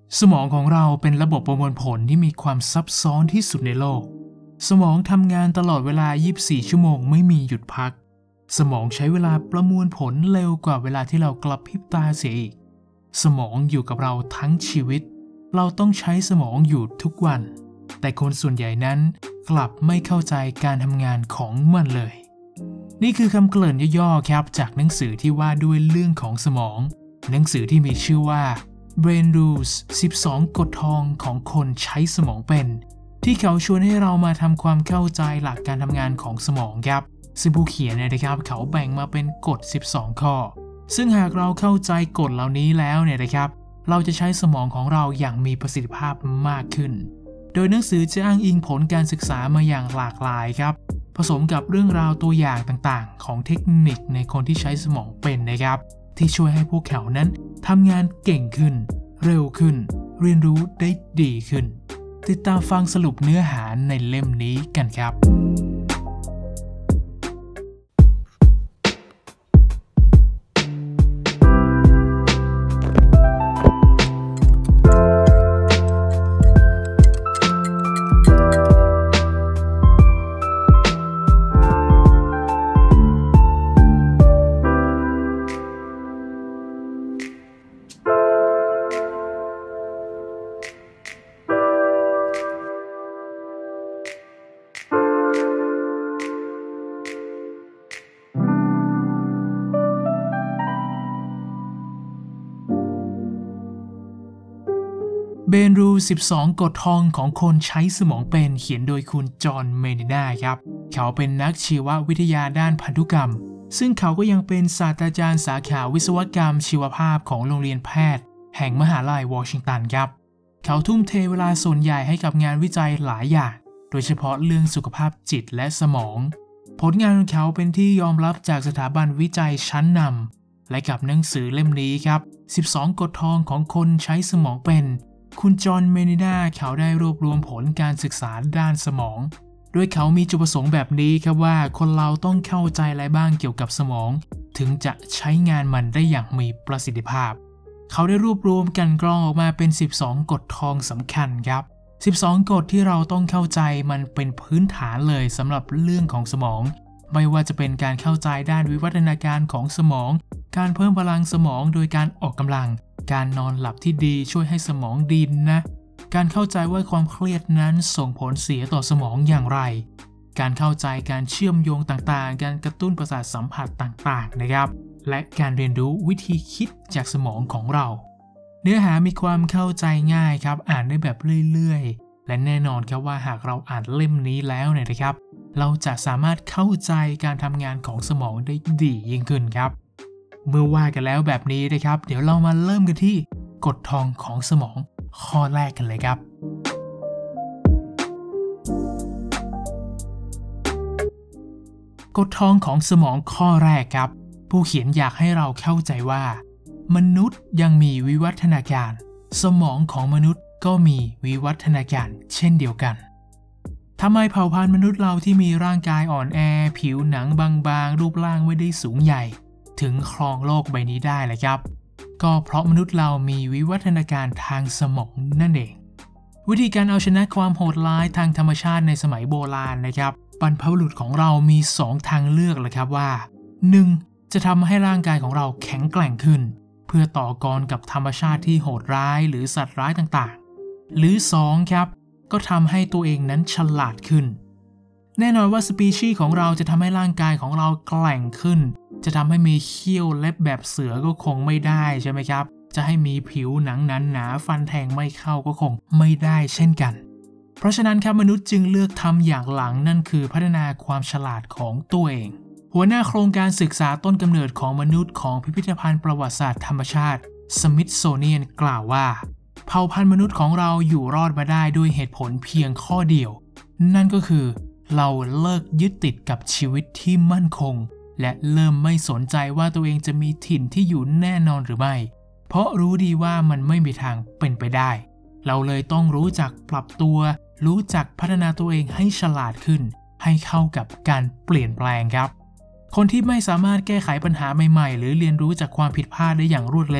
สมองของเราเป็นระบบประมวลผลที่มีความซับซ้อนที่สุดในโลกสมองทำงานตลอดเวลา 24 ชั่วโมงไม่มีหยุดพักสมองใช้เวลาประมวลผลเร็วกว่าเวลาที่เรากระพริบตาเสียอีกสมองอยู่กับเราทั้งชีวิตเราต้องใช้สมองอยู่ทุกวันแต่คนส่วนใหญ่นั้นกลับไม่เข้าใจการทำงานของมันเลยนี่คือคำเกริ่นย่อๆครับจากหนังสือที่ว่าด้วยเรื่องของสมองหนังสือที่มีชื่อว่า Brain Rules 12 กฎทองของคนใช้สมองเป็นที่เขาชวนให้เรามาทำความเข้าใจหลักการทำงานของสมองครับซึ่งผู้เขียนนะครับเขาแบ่งมาเป็นกฎ 12 ข้อซึ่งหากเราเข้าใจกฎเหล่านี้แล้วนะครับเราจะใช้สมองของเราอย่างมีประสิทธิภาพมากขึ้นโดยหนังสือจะอ้างอิงผลการศึกษามาอย่างหลากหลายครับผสมกับเรื่องราวตัวอย่างต่างๆของเทคนิคในคนที่ใช้สมองเป็นนะครับที่ช่วยให้พวกเขานั้นทำงานเก่งขึ้นเร็วขึ้นเรียนรู้ได้ดีขึ้นติดตามฟังสรุปเนื้อหาในเล่มนี้กันครับเบนรู 12 กฎทองของคนใช้สมองเป็นเขียนโดยคุณจอห์น เมดินาครับเขาเป็นนักชีววิทยาด้านพันธุกรรมซึ่งเขาก็ยังเป็นศาสตราจารย์สาขาวิศวกรรมชีวภาพของโรงเรียนแพทย์แห่งมหาลัยวอชิงตันครับเขาทุ่มเทเวลาส่วนใหญ่ให้กับงานวิจัยหลายอย่างโดยเฉพาะเรื่องสุขภาพจิตและสมองผลงานของเขาเป็นที่ยอมรับจากสถาบันวิจัยชั้นนำและกับหนังสือเล่มนี้ครับ 12 กฎทองของคนใช้สมองเป็นคุณจอห์น เมดินาเขาได้รวบรวมผลการศึกษาด้านสมองโดยเขามีจุดประสงค์แบบนี้ครับว่าคนเราต้องเข้าใจอะไรบ้างเกี่ยวกับสมองถึงจะใช้งานมันได้อย่างมีประสิทธิภาพเขาได้รวบรวมกันกรองออกมาเป็น 12 กฎทองสำคัญครับ 12 กฎที่เราต้องเข้าใจมันเป็นพื้นฐานเลยสำหรับเรื่องของสมองไม่ว่าจะเป็นการเข้าใจด้านวิวัฒนาการของสมองการเพิ่มพลังสมองโดยการออกกำลังการนอนหลับที่ดีช่วยให้สมองดีนะการเข้าใจว่าความเครียดนั้นส่งผลเสียต่อสมองอย่างไรการเข้าใจการเชื่อมโยงต่างๆการกระตุ้นประสาทสัมผัสต่างๆนะครับและการเรียนรู้วิธีคิดจากสมองของเราเนื้อหามีความเข้าใจง่ายครับอ่านได้แบบเรื่อยๆและแน่นอนครับว่าหากเราอ่านเล่มนี้แล้วนะครับเราจะสามารถเข้าใจการทำงานของสมองได้ดียิ่งขึ้นครับเมื่อว่ากันแล้วแบบนี้นะครับเดี๋ยวเรามาเริ่มกันที่กฎทองของสมองข้อแรกกันเลยครับกฎทองของสมองข้อแรกครับผู้เขียนอยากให้เราเข้าใจว่ามนุษย์ยังมีวิวัฒนาการสมองของมนุษย์ก็มีวิวัฒนาการเช่นเดียวกันทำไมเผ่าพันธุ์มนุษย์เราที่มีร่างกายอ่อนแอผิวหนังบางๆรูปร่างไม่ได้สูงใหญ่ถึงครองโลกใบนี้ได้เลยครับก็เพราะมนุษย์เรามีวิวัฒนาการทางสมองนั่นเองวิธีการเอาชนะความโหดร้ายทางธรรมชาติในสมัยโบราณนะครับบรรพบุรุษของเรามี2ทางเลือกเลยครับว่า 1. จะทำให้ร่างกายของเราแข็งแกร่งขึ้นเพื่อต่อกรกับธรรมชาติที่โหดร้ายหรือสัตว์ร้ายต่างๆหรือ 2. ครับก็ทำให้ตัวเองนั้นฉลาดขึ้นแน่นอนว่าสปีชีส์ของเราจะทำให้ร่างกายของเราแกร่งขึ้นจะทำให้มีเขี้ยวเล็บแบบเสือก็คงไม่ได้ใช่ไหมครับจะให้มีผิวหนังหนาฟันแทงไม่เข้าก็คงไม่ได้เช่นกันเพราะฉะนั้นครับมนุษย์จึงเลือกทำอย่างหลังนั่นคือพัฒนาความฉลาดของตัวเองหัวหน้าโครงการศึกษาต้นกำเนิดของมนุษย์ของพิพิธภัณฑ์ประวัติศาสตร์ธรรมชาติ Smithsonian กล่าวว่าเผ่าพันธุ์มนุษย์ของเราอยู่รอดมาได้ด้วยเหตุผลเพียงข้อเดียวนั่นก็คือเราเลิกยึดติดกับชีวิตที่มั่นคงและเริ่มไม่สนใจว่าตัวเองจะมีถิ่นที่อยู่แน่นอนหรือไม่เพราะรู้ดีว่ามันไม่มีทางเป็นไปได้เราเลยต้องรู้จักปรับตัวรู้จักพัฒนาตัวเองให้ฉลาดขึ้นให้เข้ากับการเปลี่ยนแปลงครับคนที่ไม่สามารถแก้ไขปัญหาใหม่ๆหรือเรียนรู้จากความผิดพลาดได้อย่างรวดเร็ว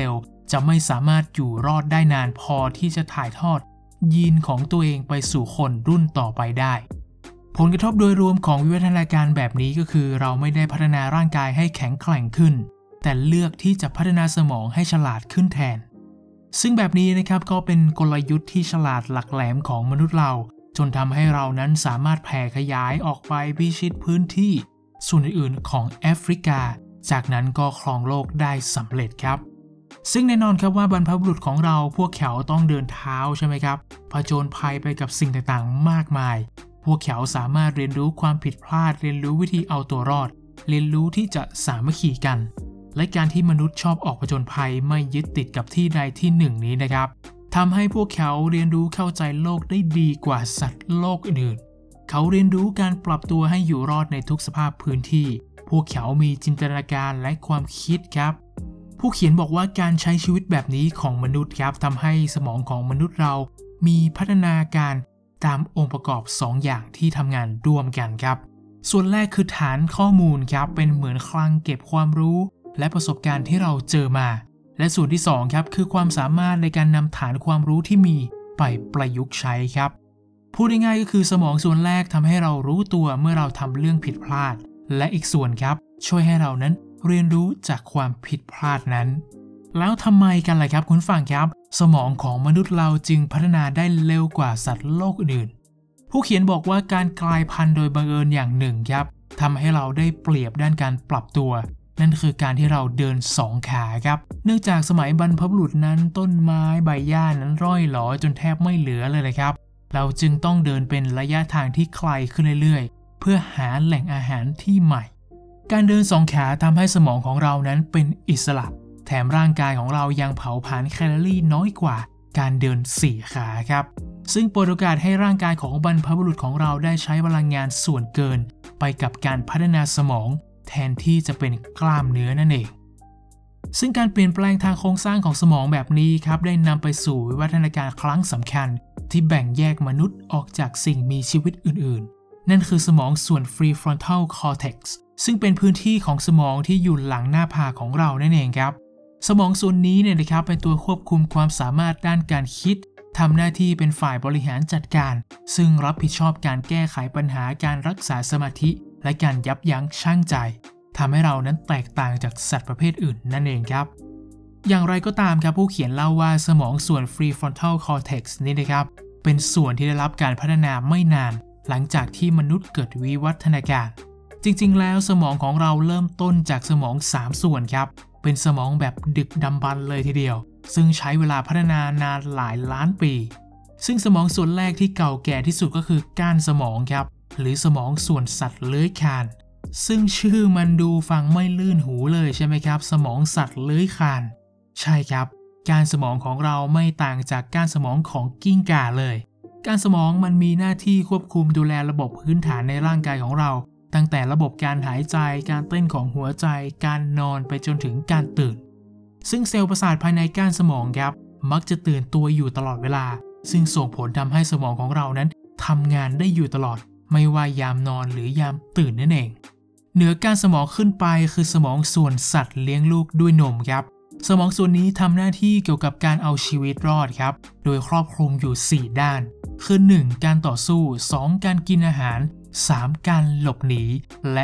จะไม่สามารถอยู่รอดได้นานพอที่จะถ่ายทอดยีนของตัวเองไปสู่คนรุ่นต่อไปได้ผลกระทบโดยรวมของวิวัฒนาการแบบนี้ก็คือเราไม่ได้พัฒนาร่างกายให้แข็งแกร่งขึ้นแต่เลือกที่จะพัฒนาสมองให้ฉลาดขึ้นแทนซึ่งแบบนี้นะครับก็เป็นกลยุทธ์ที่ฉลาดหลักแหลมของมนุษย์เราจนทำให้เรานั้นสามารถแผ่ขยายออกไปพิชิตพื้นที่ส่วนอื่นๆของแอฟริกาจากนั้นก็ครองโลกได้สำเร็จครับซึ่งแน่นอนครับว่าบรรพบุรุษของเราพวกเขาต้องเดินเท้าใช่ไหมครับผจญภัยไปกับสิ่งต่างๆมากมายพวกเขาสามารถเรียนรู้ความผิดพลาดเรียนรู้วิธีเอาตัวรอดเรียนรู้ที่จะสามัคคีกันและการที่มนุษย์ชอบออกผจญภัยไม่ยึดติดกับที่ใดที่หนึ่งนี้นะครับทำให้พวกเขาเรียนรู้เข้าใจโลกได้ดีกว่าสัตว์โลกอื่นๆเขาเรียนรู้การปรับตัวให้อยู่รอดในทุกสภาพพื้นที่พวกเขามีจินตนาการและความคิดครับผู้เขียนบอกว่าการใช้ชีวิตแบบนี้ของมนุษย์ครับทำให้สมองของมนุษย์เรามีพัฒนาการตามองค์ประกอบ2 อย่างที่ทำงานร่วมกันครับส่วนแรกคือฐานข้อมูลครับเป็นเหมือนคลังเก็บความรู้และประสบการณ์ที่เราเจอมาและส่วนที่2ครับคือความสามารถในการนำฐานความรู้ที่มีไปประยุกต์ใช้ครับพูดง่ายๆก็คือสมองส่วนแรกทำให้เรารู้ตัวเมื่อเราทำเรื่องผิดพลาดและอีกส่วนครับช่วยให้เรานั้นเรียนรู้จากความผิดพลาดนั้นแล้วทำไมกันล่ะครับคุณฟังครับสมองของมนุษย์เราจึงพัฒนาได้เร็วกว่าสัตว์โลกอื่นๆผู้เขียนบอกว่าการกลายพันธุ์โดยบังเอิญอย่างหนึ่งครับทำให้เราได้เปรียบด้านการปรับตัวนั่นคือการที่เราเดิน2 ขาครับเนื่องจากสมัยบรรพบุรุษนั้นต้นไม้ใบหญ้านั้นร่อยหรอจนแทบไม่เหลือเลยครับเราจึงต้องเดินเป็นระยะทางที่ไกลขึ้นเรื่อยๆเพื่อหาแหล่งอาหารที่ใหม่การเดิน2 ขาทำให้สมองของเรานั้นเป็นอิสระแถมร่างกายของเรายังเผาผลาญแคลอรี่น้อยกว่าการเดิน4 ขาครับซึ่งเปิดโอกาสให้ร่างกายของบรรพบุรุษของเราได้ใช้พลังงานส่วนเกินไปกับการพัฒนาสมองแทนที่จะเป็นกล้ามเนื้อนั่นเองซึ่งการเปลี่ยนแปลงทางโครงสร้างของสมองแบบนี้ครับได้นำไปสู่วิวัฒนาการครั้งสำคัญที่แบ่งแยกมนุษย์ออกจากสิ่งมีชีวิตอื่นๆนั่นคือสมองส่วน prefrontal cortex ซึ่งเป็นพื้นที่ของสมองที่อยู่หลังหน้าผากของเรานั่นเองครับสมองส่วนนี้เนี่ยนะครับเป็นตัวควบคุมความสามารถด้านการคิดทำหน้าที่เป็นฝ่ายบริหารจัดการซึ่งรับผิดชอบการแก้ไขปัญหาการรักษาสมาธิและการยับยั้งชั่งใจทำให้เรานั้นแตกต่างจากสัตว์ประเภทอื่นนั่นเองครับอย่างไรก็ตามครับผู้เขียนเล่าว่าสมองส่วน prefrontal cortex นี้นะครับเป็นส่วนที่ได้รับการพัฒนาไม่นานหลังจากที่มนุษย์เกิดวิวัฒนาการจริงๆแล้วสมองของเราเริ่มต้นจากสมอง3 ส่วนครับเป็นสมองแบบดึกดำบรรพ์เลยทีเดียวซึ่งใช้เวลาพัฒนานานหลายล้านปีซึ่งสมองส่วนแรกที่เก่าแก่ที่สุดก็คือก้านสมองครับหรือสมองส่วนสัตว์เลื้อยคลานซึ่งชื่อมันดูฟังไม่ลื่นหูเลยใช่ไหมครับสมองสัตว์เลื้อยคลานใช่ครับก้านสมองของเราไม่ต่างจากก้านสมองของกิ้งก่าเลยก้านสมองมันมีหน้าที่ควบคุมดูแลระบบพื้นฐานในร่างกายของเราตั้งแต่ระบบการหายใจการเต้นของหัวใจการนอนไปจนถึงการตื่นซึ่งเซลล์ประสาทภายในก้านสมองครับมักจะตื่นตัวอยู่ตลอดเวลาซึ่งส่งผลทำให้สมองของเรานั้นทำงานได้อยู่ตลอดไม่ว่ายามนอนหรือยามตื่นนั่นเองเหนือก้านสมองขึ้นไปคือสมองส่วนสัตว์เลี้ยงลูกด้วยนมครับสมองส่วนนี้ทำหน้าที่เกี่ยวกับการเอาชีวิตรอดครับโดยครอบคลุมอยู่4 ด้านคือ 1. การต่อสู้ 2. การกินอาหาร 3. การหลบหนีและ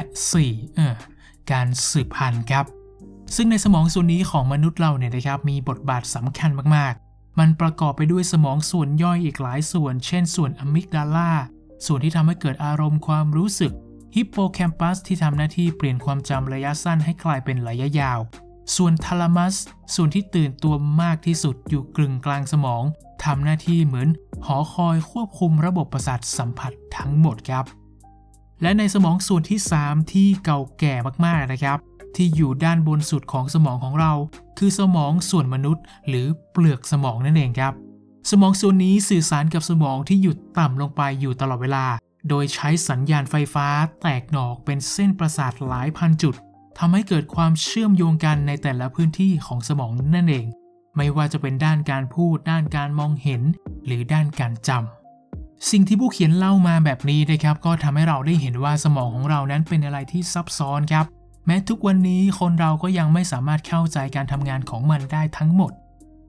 4. การสืบพันธุ์ครับซึ่งในสมองส่วนนี้ของมนุษย์เราเนี่ยนะครับมีบทบาทสำคัญมากๆมันประกอบไปด้วยสมองส่วนย่อยอีกหลายส่วนเช่นส่วนอะมิกดาลาส่วนที่ทำให้เกิดอารมณ์ความรู้สึกฮิปโปแคมปัสที่ทำหน้าที่เปลี่ยนความจำระยะสั้นให้กลายเป็นระยะยาวส่วนทาลามัสส่วนที่ตื่นตัวมากที่สุดอยู่กึ่งกลางสมองทำหน้าที่เหมือนหอคอยควบคุมระบบประสาทสัมผัสทั้งหมดครับและในสมองส่วนที่3ที่เก่าแก่มากๆนะครับที่อยู่ด้านบนสุดของสมองของเราคือสมองส่วนมนุษย์หรือเปลือกสมองนั่นเองครับสมองส่วนนี้สื่อสารกับสมองที่หยุดต่ำลงไปอยู่ตลอดเวลาโดยใช้สัญญาณไฟฟ้าแตกหนอกเป็นเส้นประสาทหลายพันจุดทำให้เกิดความเชื่อมโยงกันในแต่ละพื้นที่ของสมองนั่นเองไม่ว่าจะเป็นด้านการพูดด้านการมองเห็นหรือด้านการจำสิ่งที่ผู้เขียนเล่ามาแบบนี้นะครับก็ทำให้เราได้เห็นว่าสมองของเรานั้นเป็นอะไรที่ซับซ้อนครับแม้ทุกวันนี้คนเราก็ยังไม่สามารถเข้าใจการทำงานของมันได้ทั้งหมด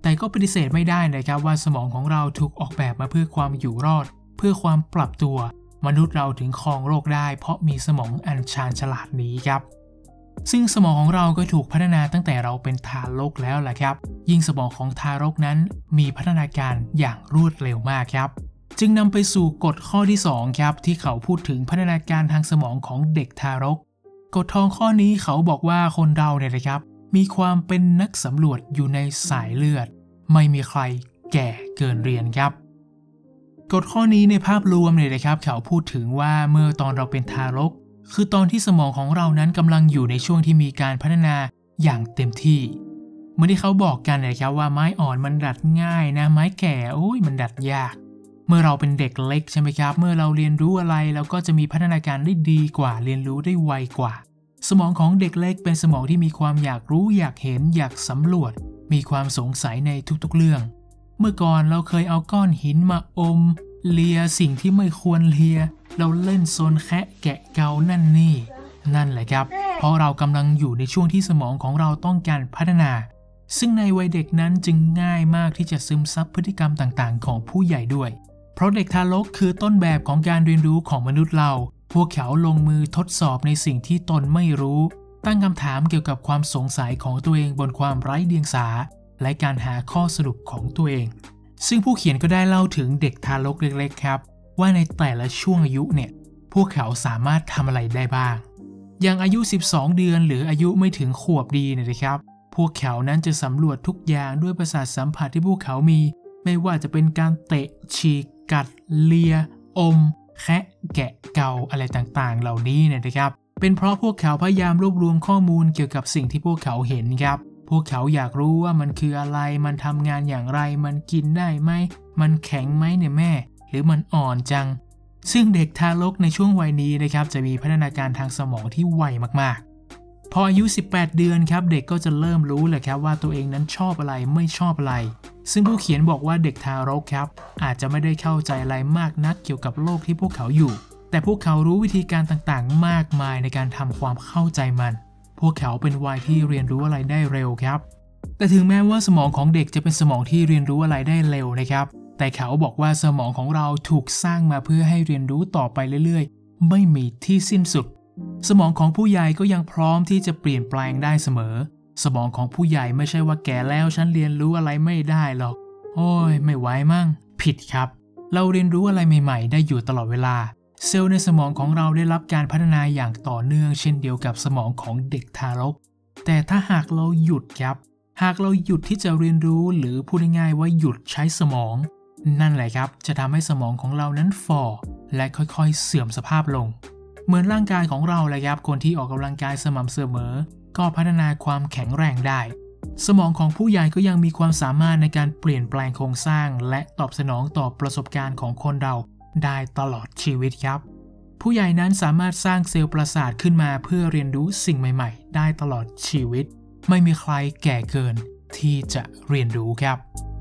แต่ก็ปฏิเสธไม่ได้นะครับว่าสมองของเราถูกออกแบบมาเพื่อความอยู่รอดเพื่อความปรับตัวมนุษย์เราถึงครองโลกได้เพราะมีสมองอันชาญฉลาดนี้ครับซึ่งสมองของเราก็ถูกพัฒนาตั้งแต่เราเป็นทารกแล้วแหละครับยิ่งสมองของทารกนั้นมีพัฒนาการอย่างรวดเร็วมากครับจึงนำไปสู่กฎข้อที่2ครับที่เขาพูดถึงพัฒนาการทางสมองของเด็กทารกกฎทองข้อนี้เขาบอกว่าคนเราเนี่ยนะครับมีความเป็นนักสำรวจอยู่ในสายเลือดไม่มีใครแก่เกินเรียนครับกฎข้อนี้ในภาพรวมเนี่ยนะครับเขาพูดถึงว่าเมื่อตอนเราเป็นทารกคือตอนที่สมองของเรานั้นกำลังอยู่ในช่วงที่มีการพัฒนาอย่างเต็มที่เหมือนที่เขาบอกกันนะครับว่าไม้อ่อนมันดัดง่ายนะไม้แก่มันดัดยากเมื่อเราเป็นเด็กเล็กใช่ไหมครับเมื่อเราเรียนรู้อะไรเราก็จะมีพัฒนาการได้ดีกว่าเรียนรู้ได้ไวกว่าสมองของเด็กเล็กเป็นสมองที่มีความอยากรู้อยากเห็นอยากสำรวจมีความสงสัยในทุกๆเรื่องเมื่อก่อนเราเคยเอาก้อนหินมาอมเลียสิ่งที่ไม่ควรเลียเราเล่นโซนแคะแกะเกานั่นแหละครับเพราะเรากำลังอยู่ในช่วงที่สมองของเราต้องการพัฒนาซึ่งในวัยเด็กนั้นจึงง่ายมากที่จะซึมซับพฤติกรรมต่างๆของผู้ใหญ่ด้วยเพราะเด็กทารกคือต้นแบบของการเรียนรู้ของมนุษย์เราพวกเขาลงมือทดสอบในสิ่งที่ตนไม่รู้ตั้งคำถามเกี่ยวกับความสงสัยของตัวเองบนความไร้เดียงสาและการหาข้อสรุปของตัวเองซึ่งผู้เขียนก็ได้เล่าถึงเด็กทารกเล็กๆครับว่าในแต่ละช่วงอายุเนี่ยพวกเขาสามารถทำอะไรได้บ้างอย่างอายุ12เดือนหรืออายุไม่ถึงขวบดีนะครับพวกเขานั้นจะสำรวจทุกอย่างด้วยประสาทสัมผัสที่พวกเขามีไม่ว่าจะเป็นการเตะฉีกกัดเลียอมแคะแกะเกาอะไรต่างๆเหล่านี้นะครับเป็นเพราะพวกเขาพยายามรวบรวมข้อมูลเกี่ยวกับสิ่งที่พวกเขาเห็นครับพวกเขาอยากรู้ว่ามันคืออะไรมันทำงานอย่างไรมันกินได้ไหมมันแข็งไหมเนี่ยแม่หรือมันอ่อนจังซึ่งเด็กทารกในช่วงวัยนี้นะครับจะมีพัฒนาการทางสมองที่ไวมากๆพออายุ18เดือนครับเด็กก็จะเริ่มรู้เลยครับว่าตัวเองนั้นชอบอะไรไม่ชอบอะไรซึ่งผู้เขียนบอกว่าเด็กทารกครับอาจจะไม่ได้เข้าใจอะไรมากนักเกี่ยวกับโลกที่พวกเขาอยู่แต่พวกเขารู้วิธีการต่างๆมากมายในการทำความเข้าใจมันพวกเขาเป็นวัยที่เรียนรู้อะไรได้เร็วครับแต่ถึงแม้ว่าสมองของเด็กจะเป็นสมองที่เรียนรู้อะไรได้เร็วนะครับแต่เขาบอกว่าสมองของเราถูกสร้างมาเพื่อให้เรียนรู้ต่อไปเรื่อยๆไม่มีที่สิ้นสุดสมองของผู้ใหญ่ก็ยังพร้อมที่จะเปลี่ยนแปลงได้เสมอสมองของผู้ใหญ่ไม่ใช่ว่าแก่แล้วฉันเรียนรู้อะไรไม่ได้หรอกไม่ไหวมั่งผิดครับเราเรียนรู้อะไรใหม่ๆได้อยู่ตลอดเวลาเซลล์ในสมองของเราได้รับการพัฒนาอย่างต่อเนื่องเช่นเดียวกับสมองของเด็กทารกแต่ถ้าหากเราหยุดครับหากเราหยุดที่จะเรียนรู้หรือพูดง่ายๆว่าหยุดใช้สมองนั่นแหละครับจะทำให้สมองของเรานั้นฝ่อและค่อยๆเสื่อมสภาพลงเหมือนร่างกายของเราเลยครับคนที่ออกกำลังกายสม่ำเสมอก็พัฒนาความแข็งแรงได้สมองของผู้ใหญ่ก็ยังมีความสามารถในการเปลี่ยนแปลงโครงสร้างและตอบสนองต่อประสบการณ์ของคนเราได้ตลอดชีวิตครับผู้ใหญ่นั้นสามารถสร้างเซลล์ประสาทขึ้นมาเพื่อเรียนรู้สิ่งใหม่ๆได้ตลอดชีวิตไม่มีใครแก่เกินที่จะเรียนรู้ครับ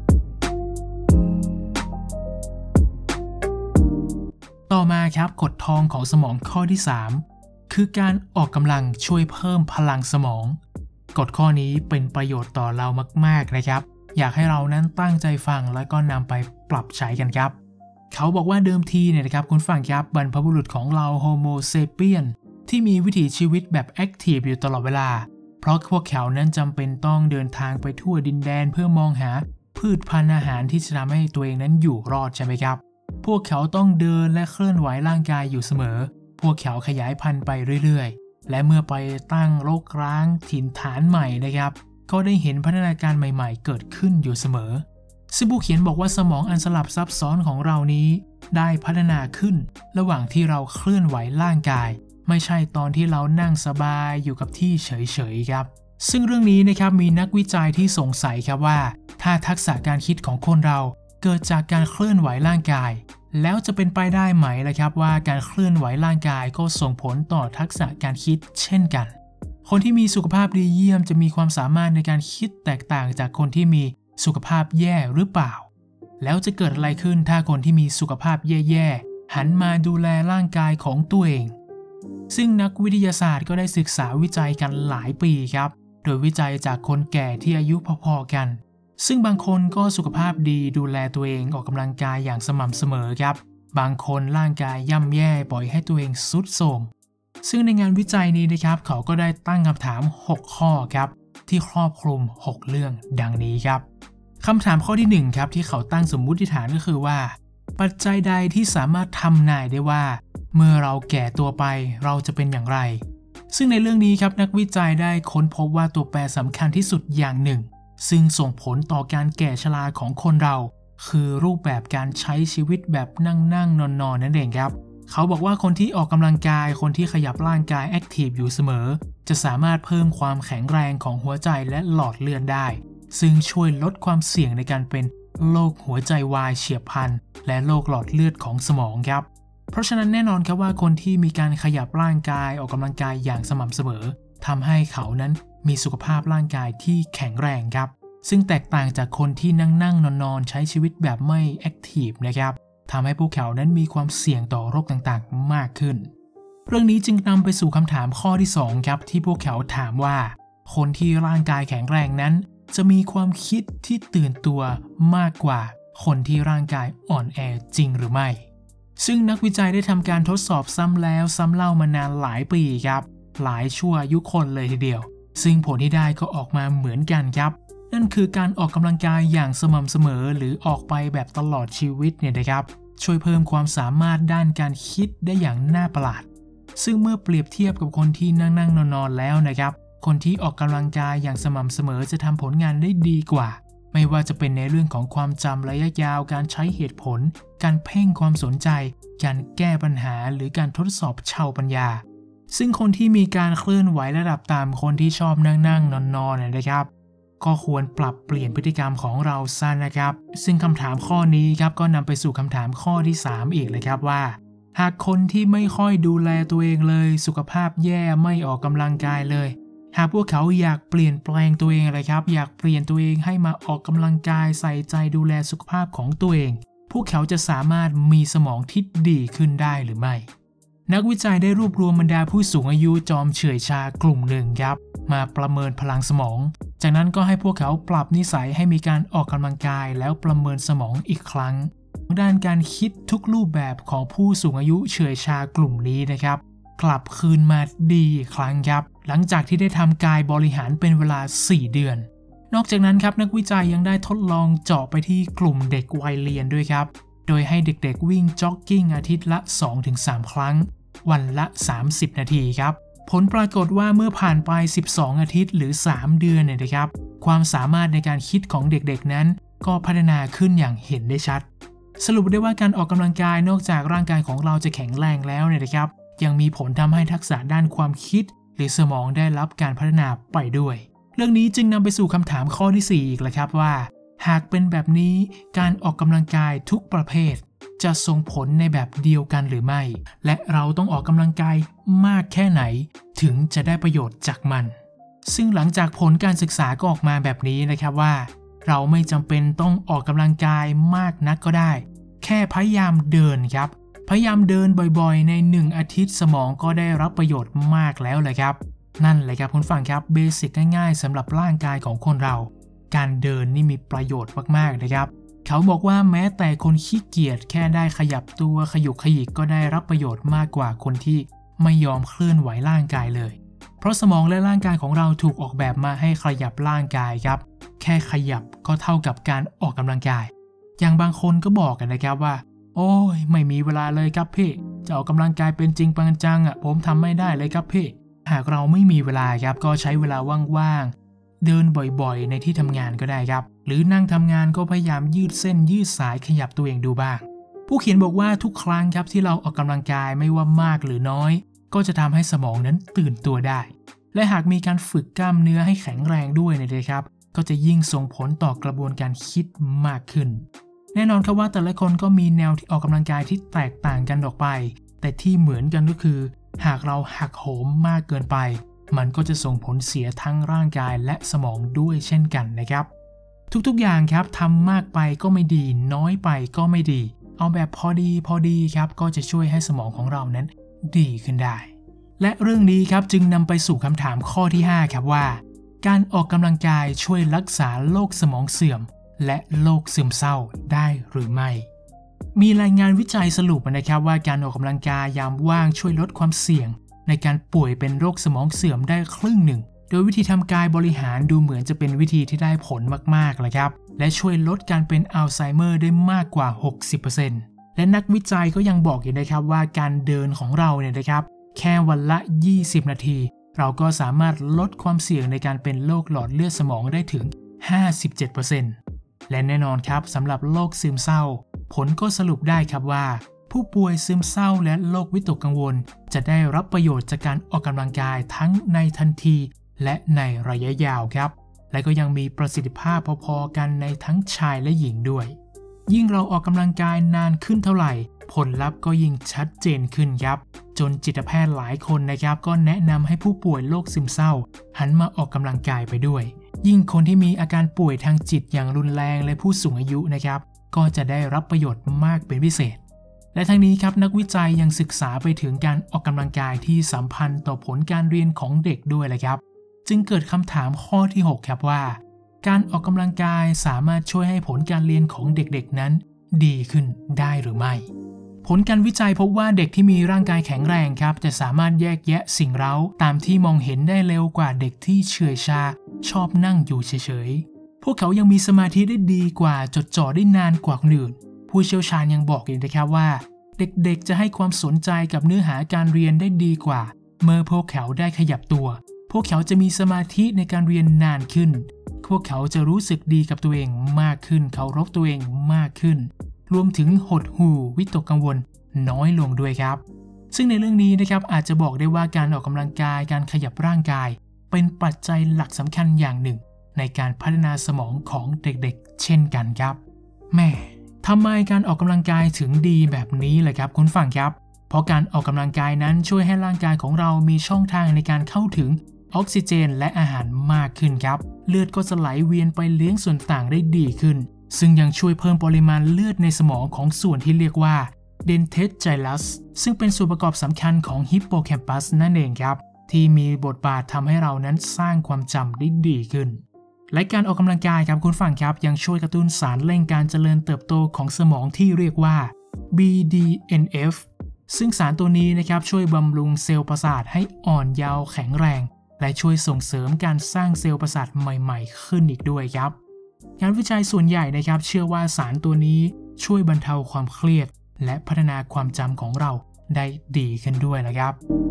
ต่อมาครับกฎทองของสมองข้อที่3คือการออกกำลังช่วยเพิ่มพลังสมองกฎข้อนี้เป็นประโยชน์ต่อเรามากๆนะครับอยากให้เรานั้นตั้งใจฟังแล้วก็นำไปปรับใช้กันครับเขาบอกว่าเดิมทีเนี่ยนะครับคุณฟังครับบรรพบุรุษของเราโฮโมเซเปียนที่มีวิถีชีวิตแบบแอคทีฟอยู่ตลอดเวลาเพราะพวกเขานั้นจำเป็นต้องเดินทางไปทั่วดินแดนเพื่อมองหาพืชพันธุ์อาหารที่จะทำให้ตัวเองนั้นอยู่รอดใช่ไหมครับพวกเขาต้องเดินและเคลื่อนไหวร่างกายอยู่เสมอพวกเขาขยายพันธุ์ไปเรื่อยๆและเมื่อไปตั้งรกร้างถิ่นฐานใหม่นะครับก็ได้เห็นพัฒนาการใหม่ๆเกิดขึ้นอยู่เสมอซึ่งผู้เขียนบอกว่าสมองอันสลับซับซ้อนของเรานี้ได้พัฒนาขึ้นระหว่างที่เราเคลื่อนไหวร่างกายไม่ใช่ตอนที่เรานั่งสบายอยู่กับที่เฉยๆครับซึ่งเรื่องนี้นะครับมีนักวิจัยที่สงสัยครับว่าถ้าทักษะการคิดของคนเราเกิดจากการเคลื่อนไหวร่างกายแล้วจะเป็นไปได้ไหมล่ะครับว่าการเคลื่อนไหวร่างกายก็ส่งผลต่อทักษะการคิดเช่นกันคนที่มีสุขภาพดีเยี่ยมจะมีความสามารถในการคิดแตกต่างจากคนที่มีสุขภาพแย่หรือเปล่าแล้วจะเกิดอะไรขึ้นถ้าคนที่มีสุขภาพแย่ๆหันมาดูแลร่างกายของตัวเองซึ่งนักวิทยาศาสตร์ก็ได้ศึกษาวิจัยกันหลายปีครับโดยวิจัยจากคนแก่ที่อายุพอๆกันซึ่งบางคนก็สุขภาพดีดูแลตัวเองออกกำลังกายอย่างสม่ำเสมอครับบางคนร่างกายย่ำแย่ปล่อยให้ตัวเองทรุดโทรมซึ่งในงานวิจัยนี้นะครับเขาก็ได้ตั้งคำถาม6ข้อครับที่ครอบคลุม6เรื่องดังนี้ครับคำถามข้อที่1ครับที่เขาตั้งสมมุติฐานก็คือว่าปัจจัยใดที่สามารถทำนายได้ว่าเมื่อเราแก่ตัวไปเราจะเป็นอย่างไรซึ่งในเรื่องนี้ครับนักวิจัยได้ค้นพบว่าตัวแปรสำคัญที่สุดอย่างหนึ่งซึ่งส่งผลต่อการแก่ชราของคนเราคือรูปแบบการใช้ชีวิตแบบนั่งนอนนั่นเองครับเขาบอกว่าคนที่ออกกำลังกายคนที่ขยับร่างกายแอคทีฟอยู่เสมอจะสามารถเพิ่มความแข็งแรงของหัวใจและหลอดเลือดได้ซึ่งช่วยลดความเสี่ยงในการเป็นโรคหัวใจวายเฉียบพลันและโรคหลอดเลือดของสมองครับเพราะฉะนั้นแน่นอนครับว่าคนที่มีการขยับร่างกายออกกำลังกายอย่างสม่ำเสมอทำให้เขานั้นมีสุขภาพร่างกายที่แข็งแรงครับซึ่งแตกต่างจากคนที่นั่งนอนใช้ชีวิตแบบไม่แอคทีฟนะครับทำให้พวกเขานั้นมีความเสี่ยงต่อโรคต่างๆมากขึ้นเรื่องนี้จึงนำไปสู่คำถามข้อที่2ครับที่พวกเขาถามว่าคนที่ร่างกายแข็งแรงนั้นจะมีความคิดที่ตื่นตัวมากกว่าคนที่ร่างกายอ่อนแอจริงหรือไม่ซึ่งนักวิจัยได้ทำการทดสอบซ้ำแล้วซ้ำเล่ามานานหลายปีครับหลายชั่วอายุคนเลยทีเดียวซึ่งผลที่ได้ก็ออกมาเหมือนกันครับนั่นคือการออกกำลังกายอย่างสม่ำเสมอหรือออกไปแบบตลอดชีวิตเนี่ยนะครับช่วยเพิ่มความสามารถด้านการคิดได้อย่างน่าประหลาดซึ่งเมื่อเปรียบเทียบกับคนที่นั่งนอนแล้วนะครับคนที่ออกกำลังกายอย่างสม่ำเสมอจะทำผลงานได้ดีกว่าไม่ว่าจะเป็นในเรื่องของความจำระยะยาวการใช้เหตุผลการเพ่งความสนใจการแก้ปัญหาหรือการทดสอบเชาวปัญญาซึ่งคนที่มีการเคลื่อนไหวระดับต่ำคนที่ชอบนั่งนอนนะครับก็ควรปรับเปลี่ยนพฤติกรรมของเราซะนะครับซึ่งคำถามข้อนี้ครับก็นำไปสู่คำถามข้อที่3อีกเลยครับว่าหากคนที่ไม่ค่อยดูแลตัวเองเลยสุขภาพแย่ไม่ออกกำลังกายเลยหากพวกเขาอยากเปลี่ยนแปลงตัวเองเลยครับอยากเปลี่ยนตัวเองให้มาออกกำลังกายใส่ใจดูแลสุขภาพของตัวเองพวกเขาจะสามารถมีสมองที่ดีขึ้นได้หรือไม่นักวิจัยได้รวบรวมบรรดาผู้สูงอายุจอมเฉื่อยชากลุ่มหนึ่งครับมาประเมินพลังสมองจากนั้นก็ให้พวกเขาปรับนิสัยให้มีการออกกำลังกายแล้วประเมินสมองอีกครั้งด้านการคิดทุกรูปแบบของผู้สูงอายุเฉื่อยชากลุ่มนี้นะครับกลับคืนมาดีอีกครั้งครับหลังจากที่ได้ทำกายบริหารเป็นเวลา4 เดือนนอกจากนั้นครับนักวิจัยยังได้ทดลองเจาะไปที่กลุ่มเด็กวัยเรียนด้วยครับโดยให้เด็กๆวิ่งจ็อกกิ้งอาทิตย์ละ 2-3 ครั้งวันละ30 นาทีครับผลปรากฏว่าเมื่อผ่านไป12 อาทิตย์หรือ3 เดือนเนี่ยนะครับความสามารถในการคิดของเด็กๆนั้นก็พัฒนาขึ้นอย่างเห็นได้ชัดสรุปได้ว่าการออกกำลังกายนอกจากร่างกายของเราจะแข็งแรงแล้วเนี่ยนะครับยังมีผลทำให้ทักษะด้านความคิดหรือสมองได้รับการพัฒนาไปด้วยเรื่องนี้จึงนำไปสู่คำถามข้อที่4อีกแล้วครับว่าหากเป็นแบบนี้การออกกำลังกายทุกประเภทจะส่งผลในแบบเดียวกันหรือไม่และเราต้องออกกำลังกายมากแค่ไหนถึงจะได้ประโยชน์จากมันซึ่งหลังจากผลการศึกษาก็ออกมาแบบนี้นะครับว่าเราไม่จำเป็นต้องออกกำลังกายมากนักก็ได้แค่พยายามเดินครับพยายามเดินบ่อยๆใน1 อาทิตย์สมองก็ได้รับประโยชน์มากแล้วเลยครับนั่นแหละครับคุณฟังครับเบสิกง่ายๆสำหรับร่างกายของคนเราการเดินนี่มีประโยชน์มากๆนะครับเขาบอกว่าแม้แต่คนขี้เกียจแค่ได้ขยับตัวขยุกขยิกก็ได้รับประโยชน์มากกว่าคนที่ไม่ยอมเคลื่อนไหวร่างกายเลยเพราะสมองและร่างกายของเราถูกออกแบบมาให้ขยับร่างกายครับแค่ขยับก็เท่ากับการออกกำลังกายอย่างบางคนก็บอกกันนะครับว่าโอ้ยไม่มีเวลาเลยครับพี่จะออกกำลังกายเป็นจริงเป็นจังผมทำไม่ได้เลยครับพี่หากเราไม่มีเวลาครับก็ใช้เวลาว่างๆเดินบ่อยๆในที่ทำงานก็ได้ครับหรือนั่งทำงานก็พยายามยืดเส้นยืดสายขยับตัวเองดูบ้างผู้เขียนบอกว่าทุกครั้งครับที่เราออกกำลังกายไม่ว่ามากหรือน้อยก็จะทำให้สมองนั้นตื่นตัวได้และหากมีการฝึกกล้ามเนื้อให้แข็งแรงด้วยนะครับก็จะยิ่งส่งผลต่อกระบวนการคิดมากขึ้นแน่นอนครับว่าแต่ละคนก็มีแนวที่ออกกำลังกายที่แตกต่างกันออกไปแต่ที่เหมือนกันก็คือหากเราหักโหมมากเกินไปมันก็จะส่งผลเสียทั้งร่างกายและสมองด้วยเช่นกันนะครับทุกๆอย่างครับทำมากไปก็ไม่ดีน้อยไปก็ไม่ดีเอาแบบพอดีครับก็จะช่วยให้สมองของเรานั้นดีขึ้นได้และเรื่องนี้ครับจึงนำไปสู่คำถามข้อที่5ครับว่าการออกกำลังกายช่วยรักษาโรคสมองเสื่อมและโรคซึมเศร้าได้หรือไม่มีรายงานวิจัยสรุปนะครับว่าการออกกำลังกายยามว่างช่วยลดความเสี่ยงในการป่วยเป็นโรคสมองเสื่อมได้ครึ่งหนึ่งโดยวิธีทำกายบริหารดูเหมือนจะเป็นวิธีที่ได้ผลมากๆเลยครับและช่วยลดการเป็นอัลไซเมอร์ได้มากกว่า 60% และนักวิจัยก็ยังบอกอีกนะครับว่าการเดินของเราเนี่ยนะครับแค่วันละ20นาทีเราก็สามารถลดความเสี่ยงในการเป็นโรคหลอดเลือดสมองได้ถึง 57% และแน่นอนครับสำหรับโรคซึมเศร้าผลก็สรุปได้ครับว่าผู้ป่วยซึมเศร้าและโรควิตกกังวลจะได้รับประโยชน์จากการออกกำลังกายทั้งในทันทีและในระยะยาวครับและก็ยังมีประสิทธิภาพพอๆกันในทั้งชายและหญิงด้วยยิ่งเราออกกำลังกายนานขึ้นเท่าไหร่ผลลัพธ์ก็ยิ่งชัดเจนขึ้นครับจนจิตแพทย์หลายคนนะครับก็แนะนำให้ผู้ป่วยโรคซึมเศร้าหันมาออกกำลังกายไปด้วยยิ่งคนที่มีอาการป่วยทางจิตอย่างรุนแรงและผู้สูงอายุนะครับก็จะได้รับประโยชน์มากเป็นพิเศษและทั้งนี้ครับนักวิจัยยังศึกษาไปถึงการออกกำลังกายที่สัมพันธ์ต่อผลการเรียนของเด็กด้วยเลยครับจึงเกิดคำถามข้อที่6ครับว่าการออกกำลังกายสามารถช่วยให้ผลการเรียนของเด็กๆนั้นดีขึ้นได้หรือไม่ผลการวิจัยพบว่าเด็กที่มีร่างกายแข็งแรงครับจะสามารถแยกแยะสิ่งเร้าตามที่มองเห็นได้เร็วกว่าเด็กที่เฉื่อยชาชอบนั่งอยู่เฉยๆพวกเขายังมีสมาธิได้ดีกว่าจดจ่อได้นานกว่าคนอื่นผู้เชี่ยวชาญยังบอกอีกนะครับว่าเด็กๆจะให้ความสนใจกับเนื้อหาการเรียนได้ดีกว่าเมื่อพวกเขาได้ขยับตัวพวกเขาจะมีสมาธิในการเรียนนานขึ้นพวกเขาจะรู้สึกดีกับตัวเองมากขึ้นเคารพตัวเองมากขึ้นรวมถึงหดหู่วิตกกังวลน้อยลงด้วยครับซึ่งในเรื่องนี้นะครับอาจจะบอกได้ว่าการออกกำลังกายการขยับร่างกายเป็นปัจจัยหลักสำคัญอย่างหนึ่งในการพัฒนาสมองของเด็กๆเช่นกันครับแม่ทำไมการออกกำลังกายถึงดีแบบนี้เลยครับคุณฟังครับเพราะการออกกำลังกายนั้นช่วยให้ร่างกายของเรามีช่องทางในการเข้าถึงออกซิเจนและอาหารมากขึ้นครับเลือดก็จะไหลเวียนไปเลี้ยงส่วนต่างได้ดีขึ้นซึ่งยังช่วยเพิ่มปริมาณเลือดในสมองของส่วนที่เรียกว่าเดนเทสไจลัสซึ่งเป็นส่วนประกอบสำคัญของฮิปโปแคมปัสนั่นเองครับที่มีบทบาททำให้เรานั้นสร้างความจำได้ดีขึ้นและการออกกำลังกายครับคุณฟังครับยังช่วยกระตุ้นสารเร่งการเจริญเติบโตของสมองที่เรียกว่า BDNF ซึ่งสารตัวนี้นะครับช่วยบำรุงเซลล์ประสาทให้อ่อนเยาว์แข็งแรงและช่วยส่งเสริมการสร้างเซลล์ประสาทใหม่ๆขึ้นอีกด้วยครับงานวิจัยส่วนใหญ่นะครับเชื่อว่าสารตัวนี้ช่วยบรรเทาความเครียดและพัฒนาความจำของเราได้ดีขึ้นด้วยนะครับ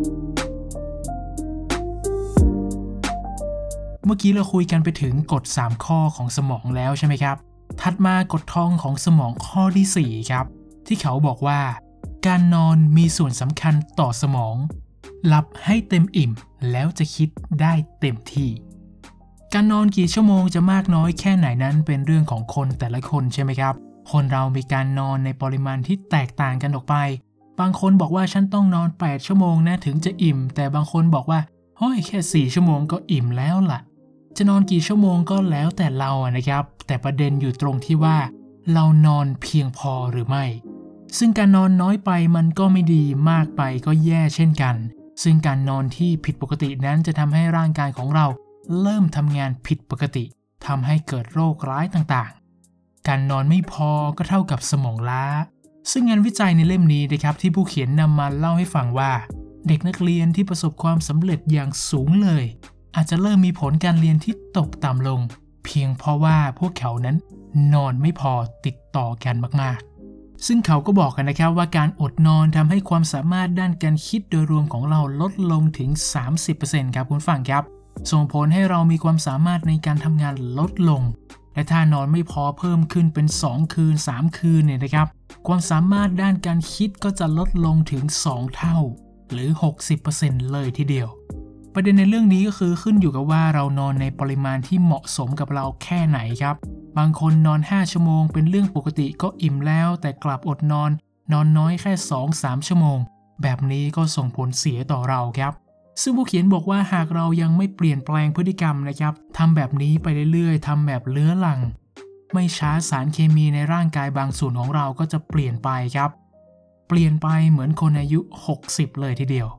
เมื่อกี้เราคุยกันไปถึงกฎ3ข้อของสมองแล้วใช่ไหมครับถัดมากฎทองของสมองข้อที่4ครับที่เขาบอกว่าการนอนมีส่วนสำคัญต่อสมองหลับให้เต็มอิ่มแล้วจะคิดได้เต็มที่การนอนกี่ชั่วโมงจะมากน้อยแค่ไหนนั้นเป็นเรื่องของคนแต่ละคนใช่ไหมครับคนเรามีการนอนในปริมาณที่แตกต่างกันออกไปบางคนบอกว่าฉันต้องนอน8ชั่วโมงนะถึงจะอิ่มแต่บางคนบอกว่าเฮ้ยแค่4ชั่วโมงก็อิ่มแล้วล่ะจะนอนกี่ชั่วโมงก็แล้วแต่เรานะครับแต่ประเด็นอยู่ตรงที่ว่าเรานอนเพียงพอหรือไม่ซึ่งการนอนน้อยไปมันก็ไม่ดีมากไปก็แย่เช่นกันซึ่งการนอนที่ผิดปกตินั้นจะทำให้ร่างกายของเราเริ่มทำงานผิดปกติทำให้เกิดโรคร้ายต่างๆการนอนไม่พอก็เท่ากับสมองล้าซึ่งงานวิจัยในเล่มนี้นะครับที่ผู้เขียนนำมาเล่าให้ฟังว่าเด็กนักเรียนที่ประสบความสำเร็จอย่างสูงเลยอาจจะเริ่มมีผลการเรียนที่ตกต่ำลงเพียงเพราะว่าพวกเขานั้นนอนไม่พอติดต่อกันมากๆซึ่งเขาก็บอกกันนะครับว่าการอดนอนทำให้ความสามารถด้านการคิดโดยรวมของเราลดลงถึง 30% ครับคุณฟังครับส่งผลให้เรามีความสามารถในการทำงานลดลงและถ้านอนไม่พอเพิ่มขึ้นเป็น2คืน3คืนเนี่ยนะครับความสามารถด้านการคิดก็จะลดลงถึง2เท่าหรือ 60% เลยทีเดียวประเด็นในเรื่องนี้ก็คือขึ้นอยู่กับว่าเรานอนในปริมาณที่เหมาะสมกับเราแค่ไหนครับบางคนนอน5ชั่วโมงเป็นเรื่องปกติก็อิ่มแล้วแต่กลับอดนอนน้อยแค่ 2-3 ชั่วโมงแบบนี้ก็ส่งผลเสียต่อเราครับซึ่งผู้เขียนบอกว่าหากเรายังไม่เปลี่ยนแปลงพฤติกรรมนะครับทำแบบนี้ไปเรื่อยๆทำแบบเลื้อรังไม่ช้าสารเคมีในร่างกายบางส่วนของเราก็จะเปลี่ยนไปครับเปลี่ยนไปเหมือนคนอายุ60เลยทีเดียว